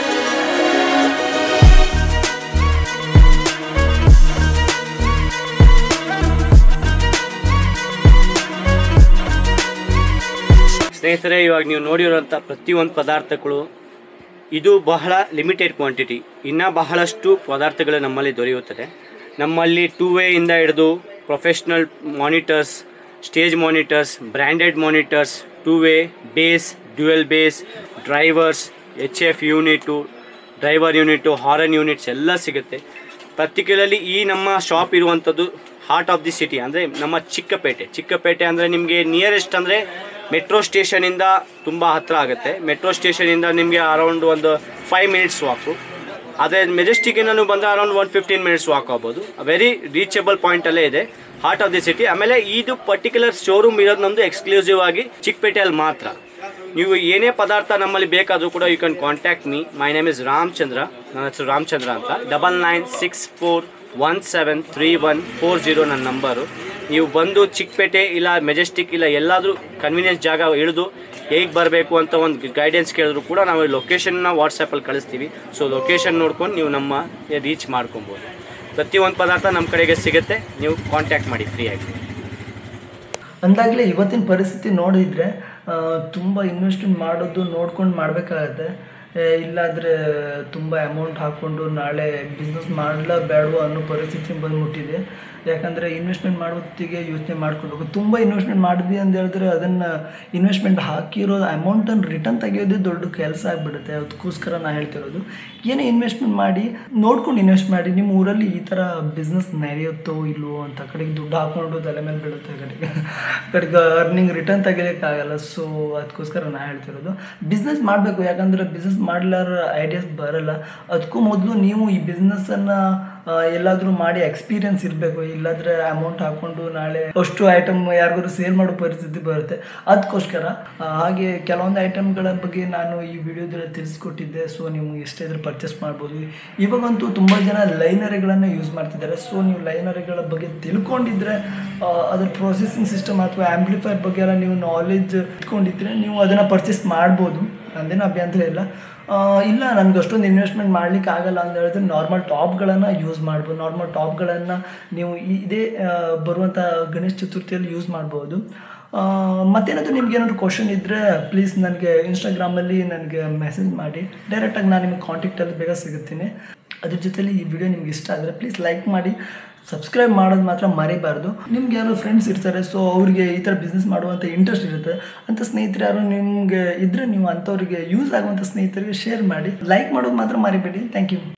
ಸ್ನೇಹಿತರೆ, ಇವಾಗ ನೀವು ನೋಡಿರೋಂಥ ಪ್ರತಿಯೊಂದು ಪದಾರ್ಥಗಳು ಇದು ಬಹಳ ಲಿಮಿಟೆಡ್ ಕ್ವಾಂಟಿಟಿ. ಇನ್ನೂ ಬಹಳಷ್ಟು ಪದಾರ್ಥಗಳು ನಮ್ಮಲ್ಲಿ ದೊರೆಯುತ್ತದೆ. ನಮ್ಮಲ್ಲಿ ಟೂ ವೇ ಇಂದ ಹಿಡಿದು professional monitors, stage monitors, branded monitors, two way, bass, dual bass, drivers, H F unit, driver unit, horn units ಎಲ್ಲ ಸಿಗುತ್ತೆ. ಪರ್ಟಿಕ್ಯುಲರ್ಲಿ ಈ ನಮ್ಮ ಶಾಪ್ ಇರುವಂಥದ್ದು ಹಾರ್ಟ್ ಆಫ್ ದಿ ಸಿಟಿ, ಅಂದರೆ ನಮ್ಮ ಚಿಕ್ಕಪೇಟೆ. ಚಿಕ್ಕಪೇಟೆ ಅಂದರೆ ನಿಮಗೆ ನಿಯರೆಸ್ಟ್ ಅಂದರೆ ಮೆಟ್ರೋ ಸ್ಟೇಷನಿಂದ ತುಂಬ ಹತ್ತಿರ ಆಗುತ್ತೆ. ಮೆಟ್ರೋ ಸ್ಟೇಷನಿಂದ ನಿಮಗೆ ಅರೌಂಡ್ ಒಂದು ಫೈವ್ ಮಿನಿಟ್ಸ್ ವಾಕು. ಅದೇ ಮೆಜೆಸ್ಟಿಕ್ಕಿಂದನೂ ಬಂದರೆ around one fifteen minutes walk ಆಗ್ಬೋದು. ವೆರಿ ರೀಚಬಲ್ ಪಾಯಿಂಟಲ್ಲೇ ಇದೆ, ಹಾರ್ಟ್ ಆಫ್ ದಿ ಸಿಟಿ. ಆಮೇಲೆ ಇದು ಪರ್ಟಿಕ್ಯುಲರ್ ಶೋರೂಮ್ ಇರೋದು ನಮ್ಮದು ಎಕ್ಸ್ಕ್ಲೂಸಿವ್ ಆಗಿ ಚಿಕ್ಕಪೇಟೆಯಲ್ಲಿ ಮಾತ್ರ. ನೀವು ಏನೇ ಪದಾರ್ಥ ನಮ್ಮಲ್ಲಿ ಬೇಕಾದರೂ ಕೂಡ you can contact me. My name is Ramachandra, ನನ್ನ ಹೆಸರು ರಾಮಚಂದ್ರ ಅಂತ. Double nine six four one seven three one four zero ನನ್ನ ನಂಬರು. ನೀವು ಬಂದು ಚಿಕ್ಕಪೇಟೆ ಇಲ್ಲ ಮೆಜೆಸ್ಟಿಕ್ ಇಲ್ಲ ಎಲ್ಲಾದರೂ ಕನ್ವೀನಿಯನ್ಸ್ ಜಾಗ ಇಳಿದು ಹೇಗೆ ಬರಬೇಕು ಅಂತ ಒಂದು ಗೈಡೆನ್ಸ್ ಕೇಳಿದ್ರು ಕೂಡ ನಾವು ಲೊಕೇಶನ್ನ ವಾಟ್ಸಪ್ಪಲ್ಲಿ ಕಳಿಸ್ತೀವಿ. ಸೊ ಲೊಕೇಶನ್ ನೋಡ್ಕೊಂಡು ನೀವು ನಮ್ಮ ರೀಚ್ ಮಾಡ್ಕೊಬೋದು. ಪ್ರತಿಯೊಂದು ಪದಾರ್ಥ ನಮ್ಮ ಕಡೆಗೆ ಸಿಗುತ್ತೆ, ನೀವು ಕಾಂಟ್ಯಾಕ್ಟ್ ಮಾಡಿ ಫ್ರೀಯಾಗಿ. ಅಂದಾಗಲೇ ಇವತ್ತಿನ ಪರಿಸ್ಥಿತಿ ನೋಡಿದರೆ ತುಂಬ ಇನ್ವೆಸ್ಟ್ಮೆಂಟ್ ಮಾಡೋದು ನೋಡ್ಕೊಂಡು ಮಾಡಬೇಕಾಗತ್ತೆ. ಇಲ್ಲಾದರೆ ತುಂಬ ಅಮೌಂಟ್ ಹಾಕ್ಕೊಂಡು ನಾಳೆ ಬಿಸ್ನೆಸ್ ಮಾಡಲೇಬೇಡವೋ ಅನ್ನೋ ಪರಿಸ್ಥಿತಿ ಬಂದುಬಿಟ್ಟಿದೆ. ಯಾಕಂದರೆ ಇನ್ವೆಸ್ಟ್ಮೆಂಟ್ ಮಾಡೋತ್ತಿಗೆ ಯೋಚನೆ ಮಾಡ್ಕೊಂಡು ಹೋಗೋದು. ತುಂಬ ಇನ್ವೆಸ್ಟ್ಮೆಂಟ್ ಮಾಡಿದ್ವಿ ಅಂತ ಹೇಳಿದ್ರೆ ಅದನ್ನು ಇನ್ವೆಸ್ಟ್ಮೆಂಟ್ ಹಾಕಿರೋ ಅಮೌಂಟನ್ನು ರಿಟರ್ನ್ ತೆಗೆಯೋದೇ ದೊಡ್ಡ ಕೆಲಸ ಆಗಿಬಿಡುತ್ತೆ. ಅದಕ್ಕೋಸ್ಕರ ನಾನು ಹೇಳ್ತಿರೋದು, ಏನೇ ಇನ್ವೆಸ್ಟ್ಮೆಂಟ್ ಮಾಡಿ ನೋಡ್ಕೊಂಡು ಇನ್ವೆಸ್ಟ್ ಮಾಡಿ. ನಿಮ್ಮ ಊರಲ್ಲಿ ಈ ಥರ ಬಿಸ್ನೆಸ್ ನಡೆಯುತ್ತೋ ಇಲ್ವೋ ಅಂತ ಕಡೆಗೆ ದುಡ್ಡು ಹಾಕ್ಕೊಂಡು ತಲೆ ಮೇಲೆ ಬೀಳುತ್ತೆ, ಕಡೆಗೆ ಕಡೆಗೆ ಅರ್ನಿಂಗ್ ರಿಟರ್ನ್ ತೆಗಿಯೋಕ್ಕಾಗಲ್ಲ. ಸೊ ಅದಕ್ಕೋಸ್ಕರ ನಾನು ಹೇಳ್ತಿರೋದು, ಬಿಸ್ನೆಸ್ ಮಾಡಬೇಕು. ಯಾಕಂದರೆ ಬಿಸ್ನೆಸ್ ಮಾಡಲಾರ ಐಡಿಯಾಸ್ ಬರೋಲ್ಲ. ಅದಕ್ಕೂ ಮೊದಲು ನೀವು ಈ ಬಿಸ್ನೆಸ್ಸನ್ನು ಎಲ್ಲಾದರೂ ಮಾಡಿ ಎಕ್ಸ್ಪೀರಿಯನ್ಸ್ ಇರಬೇಕು. ಇಲ್ಲಾಂದರೆ ಅಮೌಂಟ್ ಹಾಕ್ಕೊಂಡು ನಾಳೆ ಅಷ್ಟು ಐಟಮ್ ಯಾರಿಗಾದ್ರು ಸೇಲ್ ಮಾಡೋ ಪರಿಸ್ಥಿತಿ ಬರುತ್ತೆ. ಅದಕ್ಕೋಸ್ಕರ ಹಾಗೆ ಕೆಲವೊಂದು ಐಟಮ್ಗಳ ಬಗ್ಗೆ ನಾನು ಈ ವಿಡಿಯೋದಲ್ಲಿ ತಿಳಿಸ್ಕೊಟ್ಟಿದ್ದೆ. ಸೊ ನೀವು ಎಷ್ಟೇ ಇದ್ರೂ ಪರ್ಚೇಸ್ ಮಾಡ್ಬೋದು. ಇವಾಗಂತೂ ತುಂಬ ಜನ ಲೈನರಿಗಳನ್ನು ಯೂಸ್ ಮಾಡ್ತಿದ್ದಾರೆ. ಸೊ ನೀವು ಲೈನರಿಗಳ ಬಗ್ಗೆ ತಿಳ್ಕೊಂಡಿದ್ರೆ, ಅದರ ಪ್ರೊಸೆಸಿಂಗ್ ಸಿಸ್ಟಮ್ ಅಥವಾ ಆ್ಯಂಪ್ಲಿಫೈರ್ ಬಗ್ಗೆ ಎಲ್ಲ ನೀವು ನಾಲೆಜ್ ಇಟ್ಕೊಂಡಿದ್ರೆ ನೀವು ಅದನ್ನು ಪರ್ಚೇಸ್ ಮಾಡ್ಬೋದು, ಅಂದೇನು ಅಭ್ಯಂತರ ಇಲ್ಲ. ಇಲ್ಲ ನನಗೆ ಅಷ್ಟೊಂದು ಇನ್ವೆಸ್ಟ್ಮೆಂಟ್ ಮಾಡಲಿಕ್ಕೆ ಆಗಲ್ಲ ಅಂತ ಹೇಳಿದ್ರೆ ನಾರ್ಮಲ್ ಟಾಪ್ಗಳನ್ನು ಯೂಸ್ ಮಾಡ್ಬೋದು. ನಾರ್ಮಲ್ ಟಾಪ್ಗಳನ್ನು ನೀವು ಇದೇ ಬರುವಂಥ ಗಣೇಶ ಚತುರ್ಥಿಯಲ್ಲಿ ಯೂಸ್ ಮಾಡ್ಬೋದು. ಮತ್ತೇನಾದರೂ ನಿಮ್ಗೆ ಏನಾದರೂ ಕ್ವಶನ್ ಇದ್ದರೆ ಪ್ಲೀಸ್ ನನಗೆ ಇನ್ಸ್ಟಾಗ್ರಾಮಲ್ಲಿ ನನಗೆ ಮೆಸೇಜ್ ಮಾಡಿ. ಡೈರೆಕ್ಟಾಗಿ ನಾನು ನಿಮಗೆ ಕಾಂಟ್ಯಾಕ್ಟಲ್ಲಿ ಬೇಗ ಸಿಗುತ್ತೀನಿ. ಅದ್ರ ಜೊತೆಲಿ ಈ ವಿಡಿಯೋ ನಿಮ್ಗೆ ಇಷ್ಟ ಆದರೆ ಪ್ಲೀಸ್ ಲೈಕ್ ಮಾಡಿ, ಸಬ್ಸ್ಕ್ರೈಬ್ ಮಾಡೋದು ಮಾತ್ರ ಮರಿಬಾರ್ದು. ನಿಮ್ಗೆ ಯಾರೋ ಫ್ರೆಂಡ್ಸ್ ಇರ್ತಾರೆ, ಸೊ ಅವ್ರಿಗೆ ಈ ಥರ ಬಿಸ್ನೆಸ್ ಮಾಡುವಂಥ ಇಂಟ್ರೆಸ್ಟ್ ಇರುತ್ತೆ ಅಂಥ ಸ್ನೇಹಿತರು ಯಾರು ನಿಮಗೆ ಇದ್ದರೆ ನೀವು ಅಂಥವ್ರಿಗೆ ಯೂಸ್ ಆಗುವಂಥ ಸ್ನೇಹಿತರಿಗೆ ಶೇರ್ ಮಾಡಿ. ಲೈಕ್ ಮಾಡೋದು ಮಾತ್ರ ಮರಿಬೇಡಿ. Thank you.